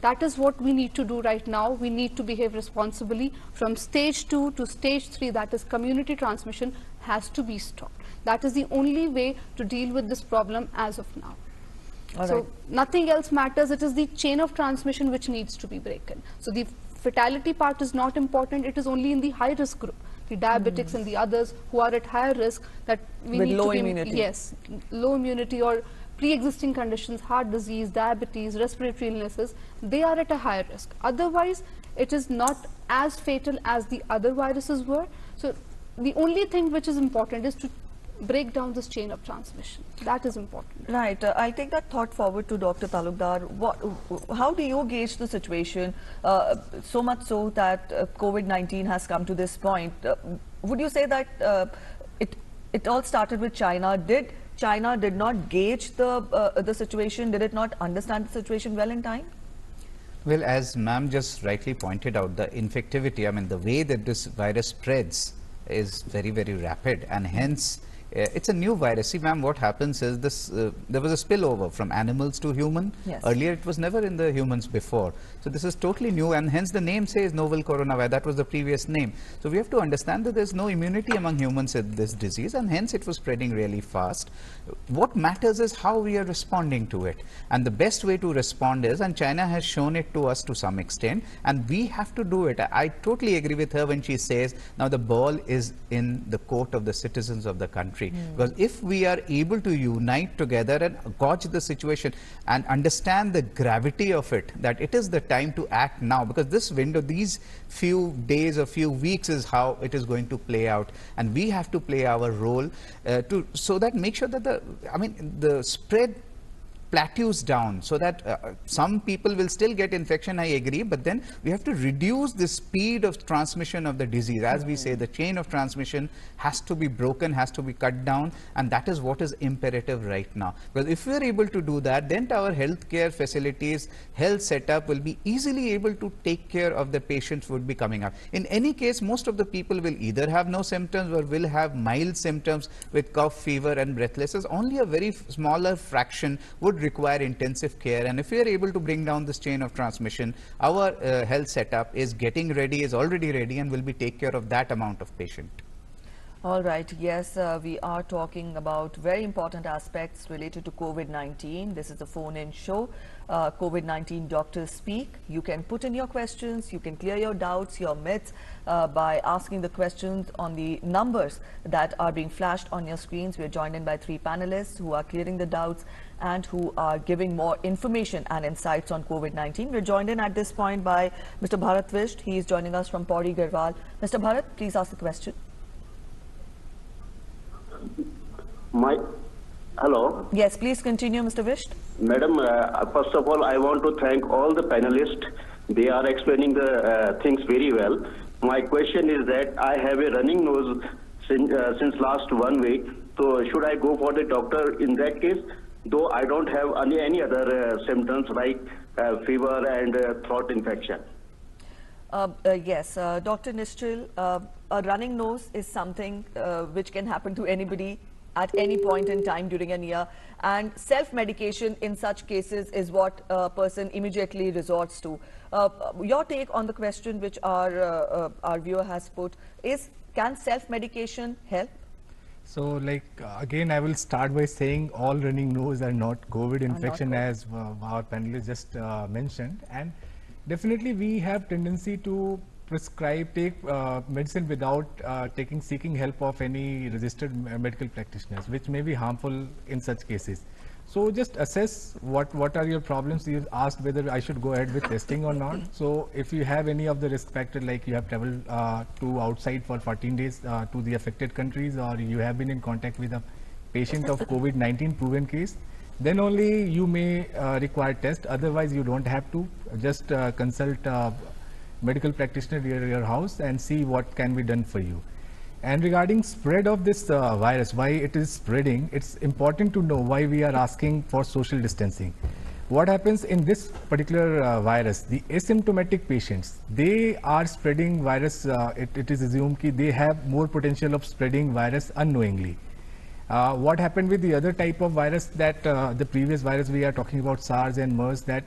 That is what we need to do right now. We need to behave responsibly. From stage two to stage three, that is community transmission, has to be stopped. That is the only way to deal with this problem as of now. All so right. nothing else matters. It is the chain of transmission which needs to be broken. So the fatality part is not important. It is only in the high risk group, the diabetics mm. and the others who are at higher risk, that we With need low to be, immunity. yes, low immunity or pre-existing conditions, heart disease, diabetes, respiratory illnesses, they are at a higher risk. Otherwise, it is not as fatal as the other viruses were. So the only thing which is important is to break down this chain of transmission. That is important. Right. Uh, I'll take that thought forward to Doctor Talukdar. What, how do you gauge the situation, uh, so much so that uh, COVID nineteen has come to this point? Uh, would you say that uh, it, it all started with China? Did China did not gauge the, uh, the situation? Did it not understand the situation well in time? Well, as ma'am just rightly pointed out, the infectivity, I mean, the way that this virus spreads is very, very rapid, and hence uh, it's a new virus. See, ma'am, what happens is this, uh, there was a spillover from animals to human. Yes. Earlier, it was never in the humans before. So this is totally new, and hence the name says novel coronavirus. That was the previous name. So we have to understand that there's no immunity among humans with this disease, and hence it was spreading really fast. What matters is how we are responding to it. And the best way to respond is, and China has shown it to us to some extent, and we have to do it. I, I totally agree with her when she says, now the ball is in the court of the citizens of the country. Mm. Because if we are able to unite together and gauge the situation and understand the gravity of it, that it is the time to act now, because this window, these few days or few weeks is how it is going to play out, and we have to play our role uh, to so that make sure that the, I mean, the spread plateaus down, so that uh, some people will still get infection, I agree, but then we have to reduce the speed of transmission of the disease. As we say, the chain of transmission has to be broken, has to be cut down, and that is what is imperative right now. Because if we are able to do that, then our healthcare facilities, health setup will be easily able to take care of the patients would be coming up. In any case, most of the people will either have no symptoms or will have mild symptoms with cough, fever and breathlessness. Only a very smaller fraction would require intensive care, and if we are able to bring down this chain of transmission, our uh, health setup is getting ready, is already ready, and will be take care of that amount of patient. All right. Yes, uh, we are talking about very important aspects related to COVID nineteen. This is the phone-in show. Uh, COVID nineteen Doctors Speak. You can put in your questions, you can clear your doubts, your myths uh, by asking the questions on the numbers that are being flashed on your screens. We are joined in by three panelists who are clearing the doubts and who are giving more information and insights on COVID nineteen. We're joined in at this point by Mister Bharat Visht. He is joining us from Pauri Garhwal. Mister Bharat, please ask the question. My, hello. Yes, please continue, Mister Visht. Madam, uh, first of all, I want to thank all the panelists. They are explaining the uh, things very well. My question is that I have a running nose since, uh, since last one week. So should I go for the doctor in that case? Though I don't have any, any other uh, symptoms like uh, fever and uh, throat infection. Uh, uh, yes, uh, Doctor Nischal, uh, a running nose is something uh, which can happen to anybody at any point in time during a year, and self-medication in such cases is what a person immediately resorts to. Uh, your take on the question which our, uh, uh, our viewer has put is, can self-medication help? So, like, uh, again, I will start by saying all running nose are not COVID infection, not COVID. as uh, our panelists just uh, mentioned. And definitely we have tendency to prescribe, take uh, medicine without uh, taking, seeking help of any registered medical practitioners, which may be harmful in such cases. So just assess what, what are your problems. You asked whether I should go ahead with testing or not. So if you have any of the risk factor, like you have traveled uh, to outside for fourteen days uh, to the affected countries, or you have been in contact with a patient of COVID nineteen proven case, then only you may uh, require test. Otherwise, you don't have to. Just uh, consult uh, medical practitioner near your house and see what can be done for you. And regarding spread of this uh, virus, why it is spreading, it's important to know why we are asking for social distancing. What happens in this particular uh, virus, the asymptomatic patients, they are spreading virus, uh, it, it is assumed that they have more potential of spreading virus unknowingly. Uh, what happened with the other type of virus, that uh, the previous virus we are talking about, SARS and MERS, that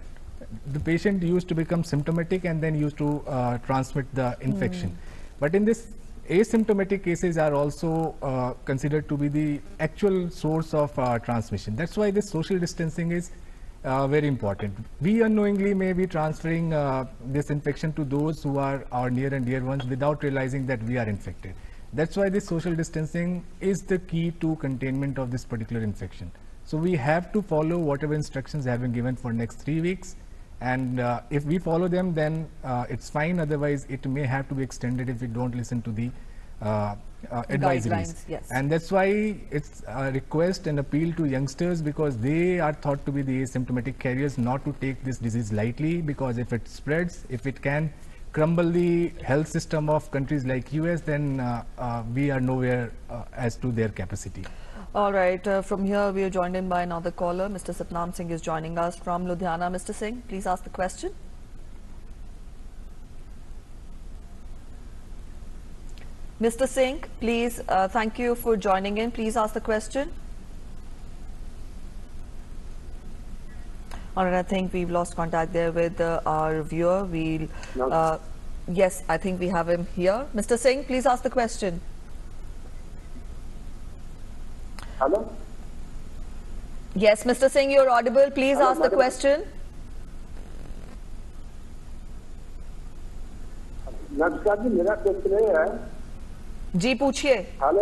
the patient used to become symptomatic and then used to uh, transmit the infection. Mm. But in this, asymptomatic cases are also uh, considered to be the actual source of uh, transmission. That's why this social distancing is uh, very important. We unknowingly may be transferring uh, this infection to those who are our near and dear ones without realizing that we are infected. That's why this social distancing is the key to containment of this particular infection. So we have to follow whatever instructions have been given for next three weeks. And uh, if we follow them, then uh, it's fine. Otherwise, it may have to be extended if we don't listen to the uh, uh, advisories. Yes. And that's why it's a request and appeal to youngsters, because they are thought to be the asymptomatic carriers, not to take this disease lightly, because if it spreads, if it can crumble the health system of countries like U S, then uh, uh, we are nowhere uh, as to their capacity. All right, uh, from here we are joined in by another caller. Mister Satnam Singh is joining us from Ludhiana. Mister Singh, please ask the question. Mister Singh, please, uh, thank you for joining in. Please ask the question. All right, I think we've lost contact there with uh, our viewer. We'll, uh, yes, I think we have him here. Mister Singh, please ask the question. Hello? Yes, Mister Singh, you're audible. Please Hello, ask the question. नमस्कार जी, मेरा question ये है। जी पूछिए। Hello.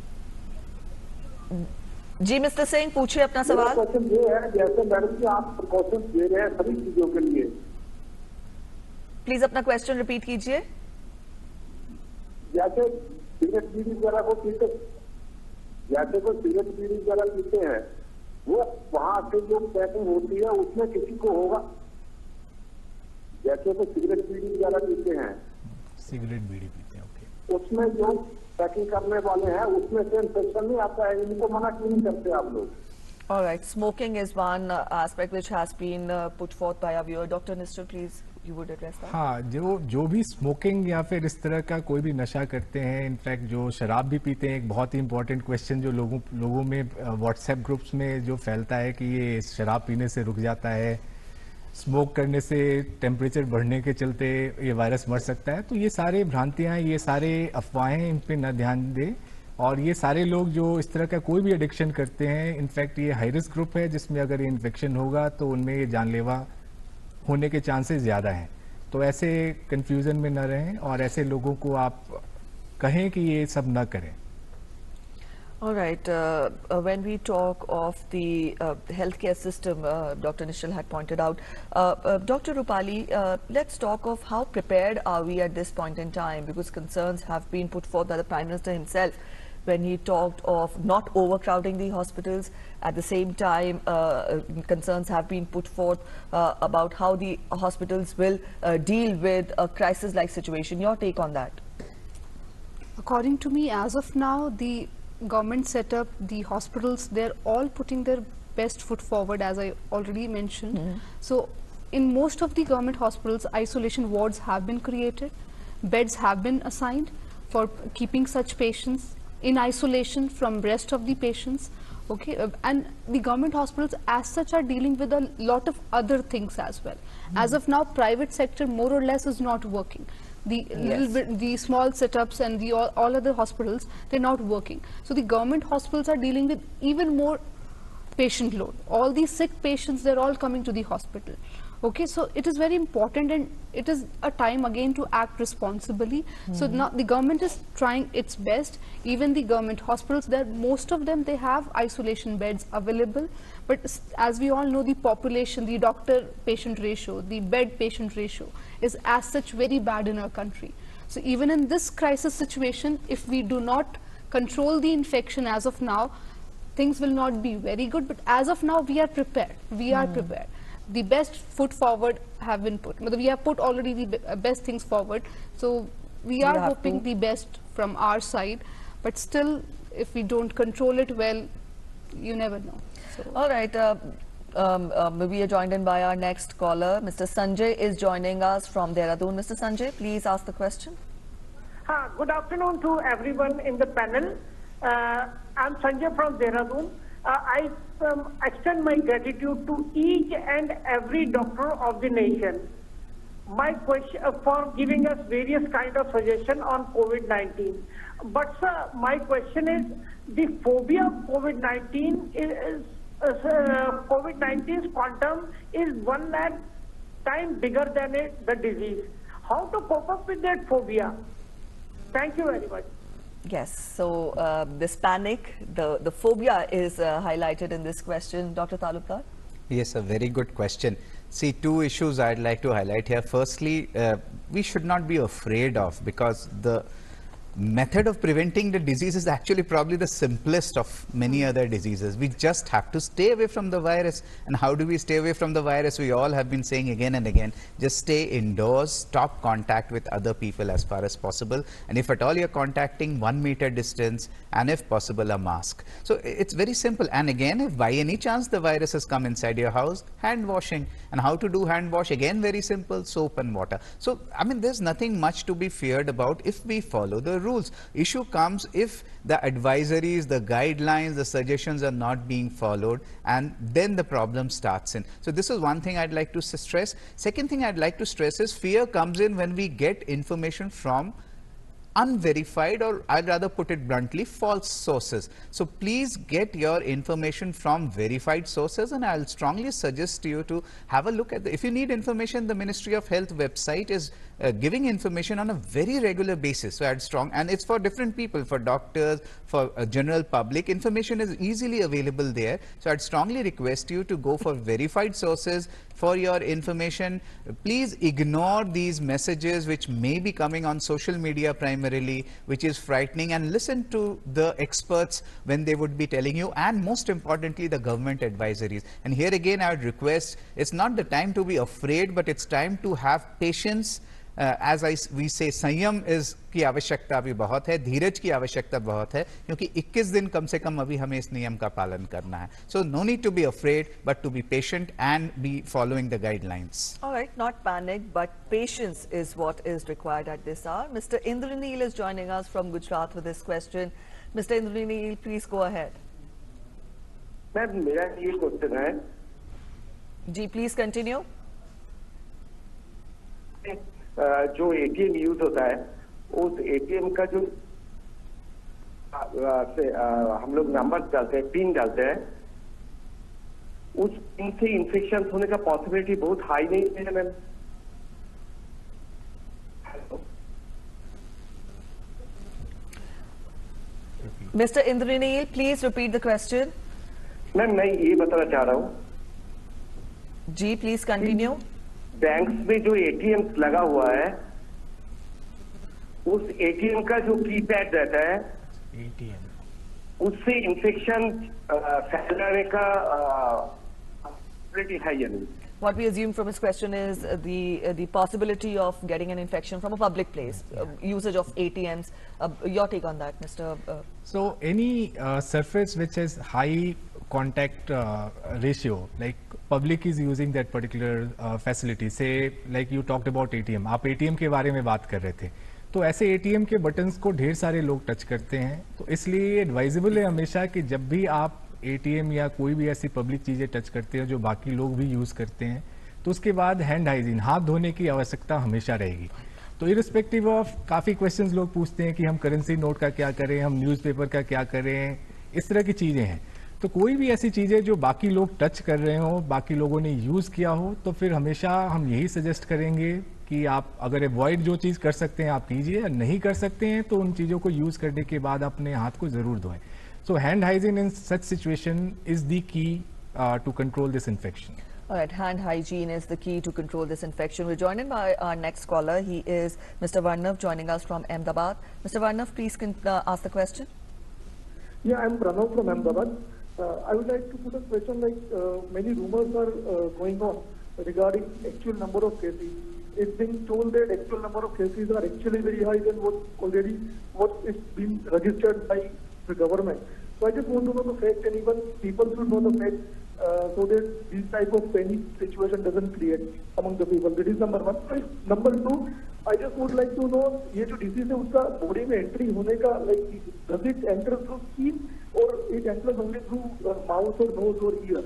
जी mister Singh पूछिए अपना सवाल। Question ये है, जैसे मैडम जी आप प्रिकॉशन दे रहे हैं सभी चीजों के लिए। प्लीज अपना क्वेश्चन रिपीट कीजिए। जैसे सिगरेट बीड़ी वगैरह को पीते, जैसे कोई सिगरेट बीड़ी वगैरह पीते हैं, वो वहां से जो पैकिंग होती है उसमें किसी को होगा। जैसे कोई सिगरेट बीड़ी वगैरह पीते हैं, सिगरेट बीड़ी पीते हैं, ओके, उसमें जो पैकिंग करने वाले हैं उसमें से इन्फेक्शन नहीं आता है, इनको मना क्यों नहीं करते आप लोग? All right, smoking is one uh, aspect which has been uh, put forth by our viewer. Doctor Nistal, please, you would address that. हाँ, जो जो भी स्मोकिंग या फिर इस तरह का कोई भी नशा करते हैं, इनफैक्ट जो शराब भी पीते हैं, एक बहुत ही इंपॉर्टेंट क्वेश्चन जो लोगों लोगों में व्हाट्सएप ग्रुप्स में जो फैलता है कि ये शराब पीने से रुक जाता है, स्मोक करने से टेम्परेचर बढ़ने के चलते ये वायरस मर सकता है, तो ये सारे भ्रांतियां, ये सारे अफवाहें, इन पे न ध्यान दें। और ये सारे लोग जो इस तरह का कोई भी एडिक्शन करते हैं, इनफैक्ट ये हाई रिस्क ग्रुप है जिसमें अगर ये इन्फेक्शन होगा तो उनमें ये जानलेवा होने के चांसेस ज़्यादा हैं। तो ऐसे कंफ्यूजन में न रहें और ऐसे लोगों को आप कहें कि ये सब न करें। All right, uh, uh, when we talk of the uh, healthcare system, uh, Doctor Nishal had pointed out, uh, uh, Doctor Rupali, uh, let's talk of how prepared are we at this point in time, because concerns have been put forth by the Prime Minister himself when he talked of not overcrowding the hospitals. At the same time, uh, concerns have been put forth uh, about how the hospitals will uh, deal with a crisis-like situation. Your take on that? According to me, as of now, the government set up, the hospitals, they're all putting their best foot forward, as I already mentioned. Mm-hmm. So in most of the government hospitals, isolation wards have been created, beds have been assigned for keeping such patients in isolation from rest of the patients. Okay, uh, and the government hospitals as such are dealing with a lot of other things as well. Mm-hmm. As of now, private sector more or less is not working. The yes. little bit, the small setups and the all, all other hospitals, they're not working. So the government hospitals are dealing with even more patient load. All these sick patients, they're all coming to the hospital. Okay, so it is very important, and it is a time again to act responsibly. Mm-hmm. So now the government is trying its best. Even the government hospitals, there most of them, they have isolation beds available. But as we all know, the population, the doctor-patient ratio, the bed-patient ratio is as such very bad in our country. So even in this crisis situation, if we do not control the infection as of now, things will not be very good. But as of now, we are prepared. We are mm. prepared. The best foot forward have been put. We have put already the best things forward. So we are hoping to. the best from our side. But still, if we don't control it well, you never know. So. All right. Uh, um, um, we are joined in by our next caller. Mister Sanjay is joining us from Dehradun. Mister Sanjay, please ask the question. Uh, good afternoon to everyone in the panel. Uh, I'm Sanjay from Dehradun. Uh, I um, extend my gratitude to each and every doctor of the nation. My question uh, for giving us various kind of suggestion on COVID nineteen. But sir, my question is the phobia of COVID nineteen is uh, COVID nineteen's quantum is one lakh times bigger than it, the disease. How to cope up with that phobia? Thank you very much. Yes, so uh, this panic, the, the phobia is uh, highlighted in this question. Doctor Talukdar? Yes, a very good question. See, two issues I'd like to highlight here. Firstly, uh, we should not be afraid of, because the method of preventing the disease is actually probably the simplest of many other diseases. We just have to stay away from the virus. And how do we stay away from the virus? We all have been saying again and again, just stay indoors, stop contact with other people as far as possible. And if at all you're contacting, one meter distance, and if possible, a mask. So it's very simple. And again, if by any chance the virus has come inside your house, hand washing. And how to do hand wash? Again, very simple, soap and water. So, I mean, there's nothing much to be feared about if we follow the rules. Issue comes if the advisories, the guidelines, the suggestions are not being followed, and then the problem starts in. So this is one thing I'd like to stress. Second thing I'd like to stress is fear comes in when we get information from unverified, or I'd rather put it bluntly, false sources. So please get your information from verified sources, and I'll strongly suggest to you to have a look at the, if you need information, the Ministry of Health website is uh, giving information on a very regular basis. So I'd strong, and it's for different people, for doctors, for a general public, information is easily available there. So I'd strongly request you to go for verified sources for your information. Please ignore these messages which may be coming on social media primarily, which is frightening, and listen to the experts when they would be telling you, and most importantly, the government advisories. And here again, I would request, it's not the time to be afraid, but it's time to have patience. Uh, as I, we say, संयम is की आवश्यकता अभी बहुत है, धीरज की आवश्यकता बहुत है, क्योंकि इक्कीस दिन कम से कम अभी हमें इस नियम का पालन करना है. So no need to be afraid, but to be patient and be following the guidelines. All right, not panic, but patience is what is required at this hour. Mister Indraneel is joining us from Gujarat with this question. Mister Indraneel, please go ahead. Ma'am, मेरा ये question है. जी, please continue. जो ATM use होता है, उस ATM का जो से हम लोग नंबर डालते हैं, पिन डालते हैं, उस पिन से इंफेक्शन होने का पॉसिबिलिटी बहुत हाई नहीं है ma'am? Mister Indraneel, please repeat the question. Ma'am, मैं ये बताना चाह रहा हूँ. जी, please continue. बैंक्स में जो एटीएम लगा हुआ है, उस एटीएम का जो कीपैड रहता है, एटीएम उससे इंफेक्शन फैलाने का पॉसिबिलिटी है या नहीं? What we assume from his question is uh, the uh, the possibility of getting an infection from a public place, uh, usage of A T Ms. Uh, your take on that, Mister Uh, so any uh, surface which has high contact uh, ratio, like public is using that particular uh, facility. Say like you talked about A T M. आप A T M के बारे में बात कर रहे थे. तो ऐसे A T M के बटन्स को ढेर सारे लोग टच करते हैं. तो इसलिए एडवाइजेबल है हमेशा कि जब भी आप A T M या कोई भी ऐसी पब्लिक चीज़ें टच करते हैं जो बाकी लोग भी यूज़ करते हैं, तो उसके बाद हैंड हाइजीन, हाथ धोने की आवश्यकता हमेशा रहेगी. तो इरिस्पेक्टिव ऑफ काफ़ी क्वेश्चंस लोग पूछते हैं कि हम करेंसी नोट का क्या करें, हम न्यूज़पेपर का क्या करें, इस तरह की चीज़ें हैं. तो कोई भी ऐसी चीज़ें जो बाकी लोग टच कर रहे हो, बाकी लोगों ने यूज़ किया हो, तो फिर हमेशा हम यही सजेस्ट करेंगे कि आप अगर अवॉइड जो चीज़ कर सकते हैं आप कीजिए, नहीं कर सकते हैं तो उन चीज़ों को यूज़ करने के बाद अपने हाथ को ज़रूर धोएं. So hand hygiene in such situation is the key uh, to control this infection. All right, hand hygiene is the key to control this infection. We're joined in by our next caller. He is Mister Varnav, joining us from Ahmedabad. Mister Varnav, please can, uh, ask the question. Yeah, I'm Pranav from Ahmedabad. Uh, I would like to put a question like uh, many rumors are uh, going on regarding actual number of cases. It's being told that actual number of cases are actually very high than what already what is being registered by the government. So I just want to know the fact, and even people should know the fact uh, so that this type of panic situation doesn't create among the people. That is number one. Number two, I just would like to know ये जो disease है उसका body में entry होने का like does it enter through skin or it enters only through uh, mouth or nose or ear?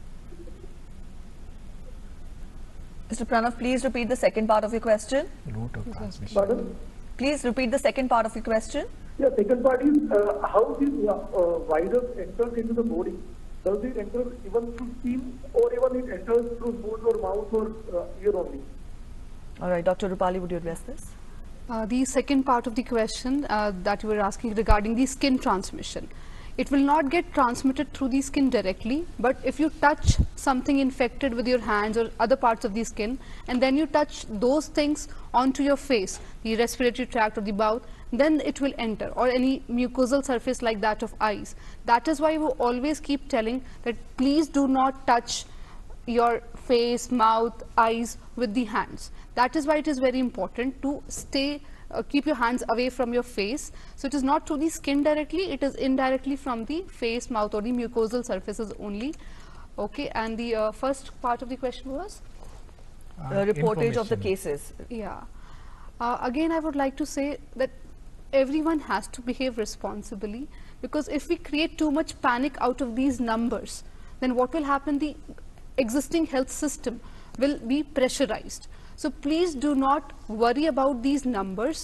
Mister Pranav, please repeat the second part of your question. Route of transmission. Pardon? Please repeat the second part of your question. Yeah, second part is uh, how this uh, uh, virus enters into the body. Does it enter even through skin or even it enters through nose or mouth or uh, ear only? All right, Doctor Rupali, would you address this? Uh, the second part of the question uh, that you were asking regarding the skin transmission. It will not get transmitted through the skin directly, but if you touch something infected with your hands or other parts of the skin, and then you touch those things onto your face, the respiratory tract or the mouth, then it will enter, or any mucosal surface like that of eyes. That is why we always keep telling that please do not touch your face, mouth, eyes with the hands. That is why it is very important to stay Uh, keep your hands away from your face. So it is not through the skin directly, it is indirectly from the face, mouth or the mucosal surfaces only. Okay, and the uh, first part of the question was? Uh, reportage of the cases. Yeah. Uh, again, I would like to say that everyone has to behave responsibly, because if we create too much panic out of these numbers, then what will happen? The existing health system will be pressurized. So please do not worry about these numbers.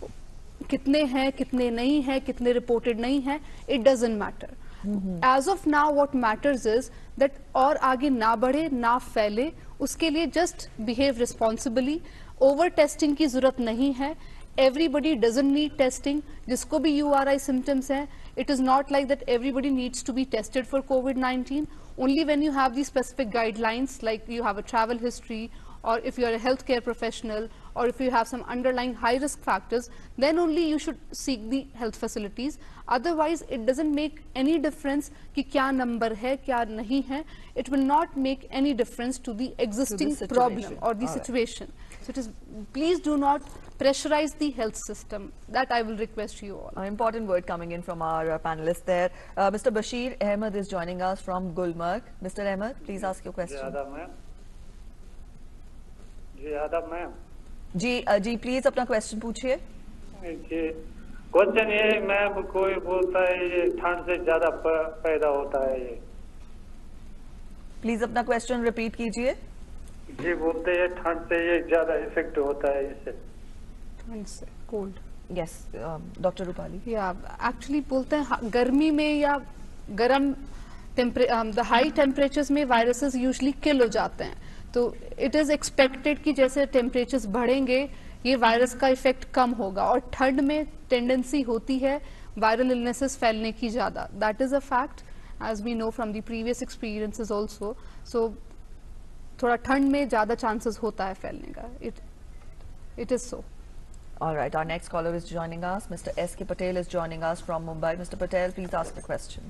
कितने हैं, कितने नहीं हैं, कितने reported नहीं हैं, it doesn't matter. Mm-hmm. As of now, what matters is that और आगे ना बढ़े, ना फैले, उसके लिए just behave responsibly. Over testing की जरूरत नहीं है. Everybody doesn't need testing. जिसको भी U R I symptoms हैं, it is not like that everybody needs to be tested for COVID nineteen. Only when you have these specific guidelines, like you have a travel history, or if you are a healthcare professional, or if you have some underlying high risk factors, then only you should seek the health facilities. Otherwise, it doesn't make any difference कि क्या number है, क्या नहीं है. It will not make any difference to the existing to the problem or the All situation. Right. So it is, please do not pressurize the health system. That I will request you all. An important word coming in from our uh, panelists there. Uh, Mister Bashir Ahmed is joining us from Gulmarg. Mister Ahmed, please ask your question. जी आदाब ma'am. जी जी please अपना question पूछिए। जी question ये ma'am, कोई बोलता है ये ठंड से ज्यादा पैदा होता है ये। प्लीज अपना क्वेश्चन रिपीट कीजिए। जी बोलते हैं ठंड से ये ज्यादा इफेक्ट होता है इससे। ठंड से कोल्ड। Yes doctor Rupali. या एक्चुअली बोलते हैं गर्मी में या गर्म द हाई टेम्परेचर्स में वायरसेस यूजुअली किल हो जाते हैं, तो इट इज एक्सपेक्टेड कि जैसे टेम्परेचर्स बढ़ेंगे ये वायरस का इफेक्ट कम होगा, और ठंड में टेंडेंसी होती है वायरल इलनेसेस फैलने की ज्यादा. That is a fact as we know from the previous experiences also. So थोड़ा ठंड में ज्यादा चांसेस होता है फैलने का. It it is so. All right, our next caller is joining us. Mister S K Patel is joining us from Mumbai. Mister Patel, please ask the question.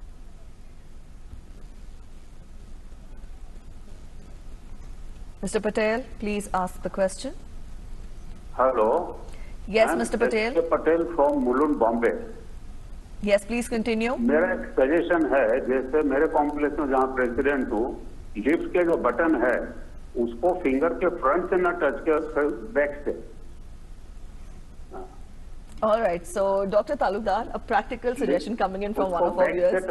Mister Patel, please ask the question. Hello. Yes, I'm Mister Patel. S K Patel from Mulund, Bombay. Yes, please continue. मेरा एक suggestion है, जैसे मेरे complex में जहाँ president हूँ, lift के जो बटन है उसको फिंगर के फ्रंट से न टच के बैक से. All right, so Doctor Talukdar, a practical suggestion coming in from one of our viewers.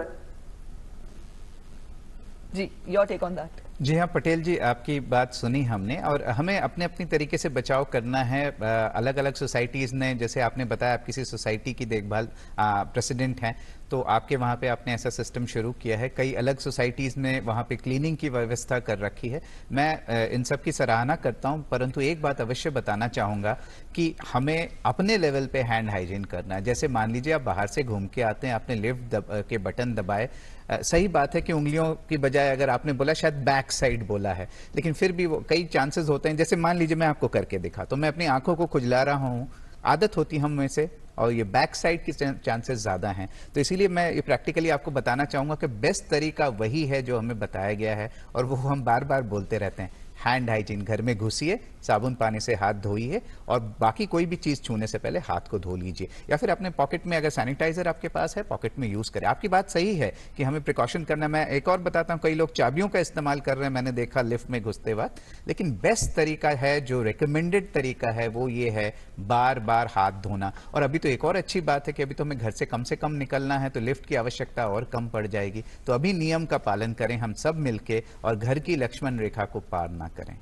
Ji, your take on that. जी हाँ पटेल जी, आपकी बात सुनी हमने, और हमें अपने अपनी तरीके से बचाव करना है. अलग अलग सोसाइटीज़ ने, जैसे आपने बताया आप किसी सोसाइटी की देखभाल प्रेसिडेंट हैं, तो आपके वहाँ पे आपने ऐसा सिस्टम शुरू किया है. कई अलग सोसाइटीज़ ने वहाँ पे क्लीनिंग की व्यवस्था कर रखी है. मैं इन सब की सराहना करता हूँ, परंतु एक बात अवश्य बताना चाहूँगा कि हमें अपने लेवल पे हैंड हाइजीन करना है. जैसे मान लीजिए आप बाहर से घूम के आते हैं, आपने लिफ्ट के बटन दबाए, सही बात है कि उंगलियों की बजाय अगर आपने बोला शायद बैक साइड बोला है, लेकिन फिर भी वो कई चांसेस होते हैं. जैसे मान लीजिए मैं आपको करके दिखा, तो मैं अपनी आंखों को खुजला रहा हूँ, आदत होती हम में से, और ये बैक साइड की चांसेस ज़्यादा हैं. तो इसीलिए मैं ये प्रैक्टिकली आपको बताना चाहूँगा कि बेस्ट तरीका वही है जो हमें बताया गया है, और वो हम बार बार बोलते रहते हैं. हैंड हाइजीन, घर में घुसिए, साबुन पानी से हाथ धोइए, और बाकी कोई भी चीज़ छूने से पहले हाथ को धो लीजिए, या फिर अपने पॉकेट में अगर सैनिटाइजर आपके पास है पॉकेट में यूज़ करें. आपकी बात सही है कि हमें प्रिकॉशन करना. मैं एक और बताता हूँ, कई लोग चाबियों का इस्तेमाल कर रहे हैं, मैंने देखा लिफ्ट में घुसते वक्त, लेकिन बेस्ट तरीका है, जो रिकमेंडेड तरीका है, वो ये है बार बार हाथ धोना. और अभी तो एक और अच्छी बात है कि अभी तो हमें घर से कम से कम निकलना है, तो लिफ्ट की आवश्यकता और कम पड़ जाएगी। तो अभी नियम का पालन करें हम सब मिलके और घर की लक्ष्मण रेखा को पार ना करें।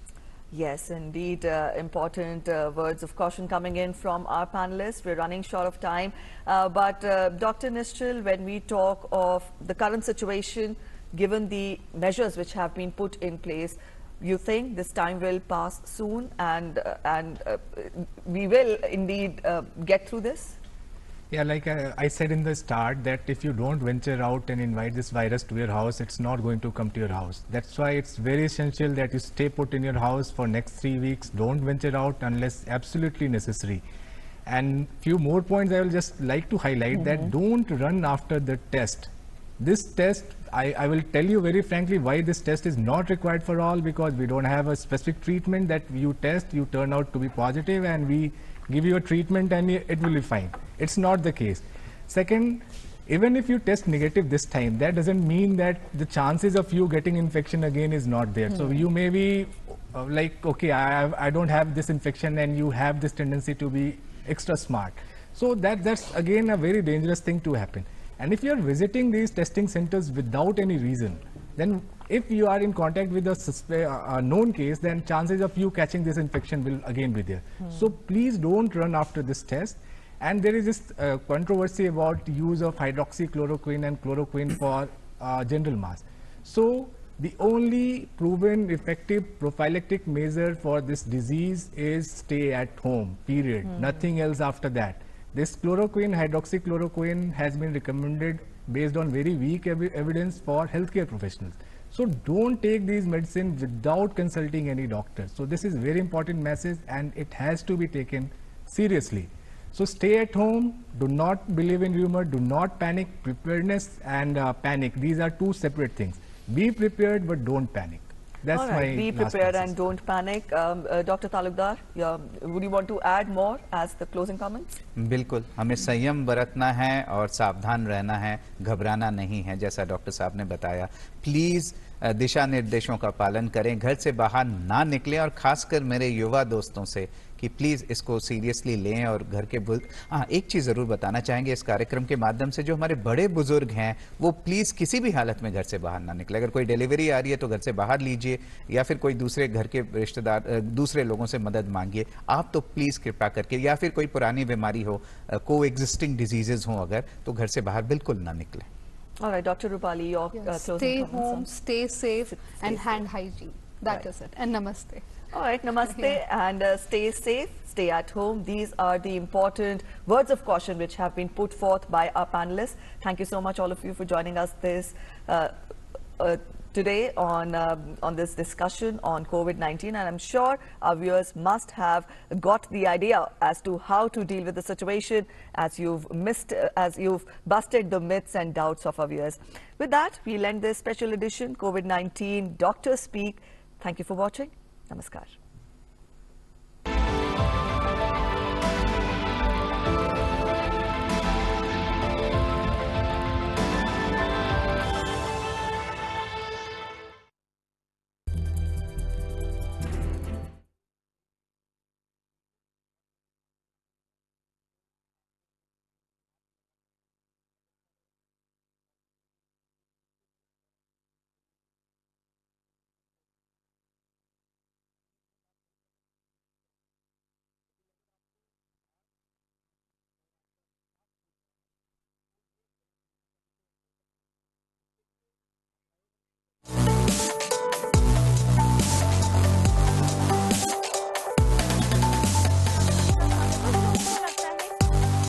Yes, indeed, uh, important uh, words of caution coming in from our panelists. We're running short of time. Uh, but uh, Doctor Nischal, when we talk of the current situation, given the measures which have been put in place, you think this time will pass soon and, uh, and uh, we will indeed uh, get through this? Yeah, like I, I said in the start, that if you don't venture out and invite this virus to your house, it's not going to come to your house. That's why it's very essential that you stay put in your house for next three weeks. Don't venture out unless absolutely necessary. And few more points I will just like to highlight, mm-hmm. that don't run after the test. This test, I, I will tell you very frankly why this test is not required for all, because we don't have a specific treatment that you test, you turn out to be positive and we give you a treatment and it will be fine. It's not the case. Second, even if you test negative this time, that doesn't mean that the chances of you getting infection again is not there. Mm. So you may be uh, like, okay, I, have, I don't have this infection, and you have this tendency to be extra smart. So that, that's again a very dangerous thing to happen. And if you are visiting these testing centers without any reason, then if you are in contact with a, suspe a known case, then chances of you catching this infection will again be there. Hmm. So please don't run after this test. And there is this uh, controversy about use of hydroxychloroquine and chloroquine for uh, general mass. So the only proven effective prophylactic measure for this disease is stay at home, period. Hmm. Nothing else after that. This chloroquine, hydroxychloroquine has been recommended based on very weak ev evidence for healthcare professionals. So don't take these medicines without consulting any doctor. So this is very important message and it has to be taken seriously. So stay at home, do not believe in rumor, do not panic. Preparedness and uh, panic, these are two separate things. Be prepared but don't panic. That's All right, my be prepared and don't panic. Um, uh, Doctor Talukdar, yeah, would you want to add more as the closing comments? बिल्कुल, हमें संयम बरतना है और सावधान रहना है, घबराना नहीं है, जैसा डॉक्टर साहब ने बताया। प्लीज दिशा निर्देशों का पालन करें, घर से बाहर ना निकलें, और खासकर मेरे युवा दोस्तों से कि प्लीज़ इसको सीरियसली लें। और घर के हाँ एक चीज़ ज़रूर बताना चाहेंगे इस कार्यक्रम के माध्यम से, जो हमारे बड़े बुजुर्ग हैं वो प्लीज़ किसी भी हालत में घर से बाहर ना निकले। अगर कोई डिलीवरी आ रही है तो घर से बाहर लीजिए, या फिर कोई दूसरे घर के रिश्तेदार दूसरे लोगों से मदद मांगिए। आप तो प्लीज़ कृपा करके, या फिर कोई पुरानी बीमारी हो, को एग्जिस्टिंग डिजीजेज हों अगर, तो घर से बाहर बिल्कुल ना निकलें। All right, Doctor Rupali, your yes, uh, closing stay comments. home, stay safe, stay and safe. hand hygiene. That right. is it. And namaste. All right, namaste and uh, stay safe, stay at home. These are the important words of caution which have been put forth by our panelists. Thank you so much, all of you, for joining us this uh, uh, today on um, on this discussion on COVID nineteen, and I'm sure our viewers must have got the idea as to how to deal with the situation, as you've missed, uh, as you've busted the myths and doubts of our viewers. With that, we'll end this special edition COVID nineteen Doctors Speak. Thank you for watching. Namaskar.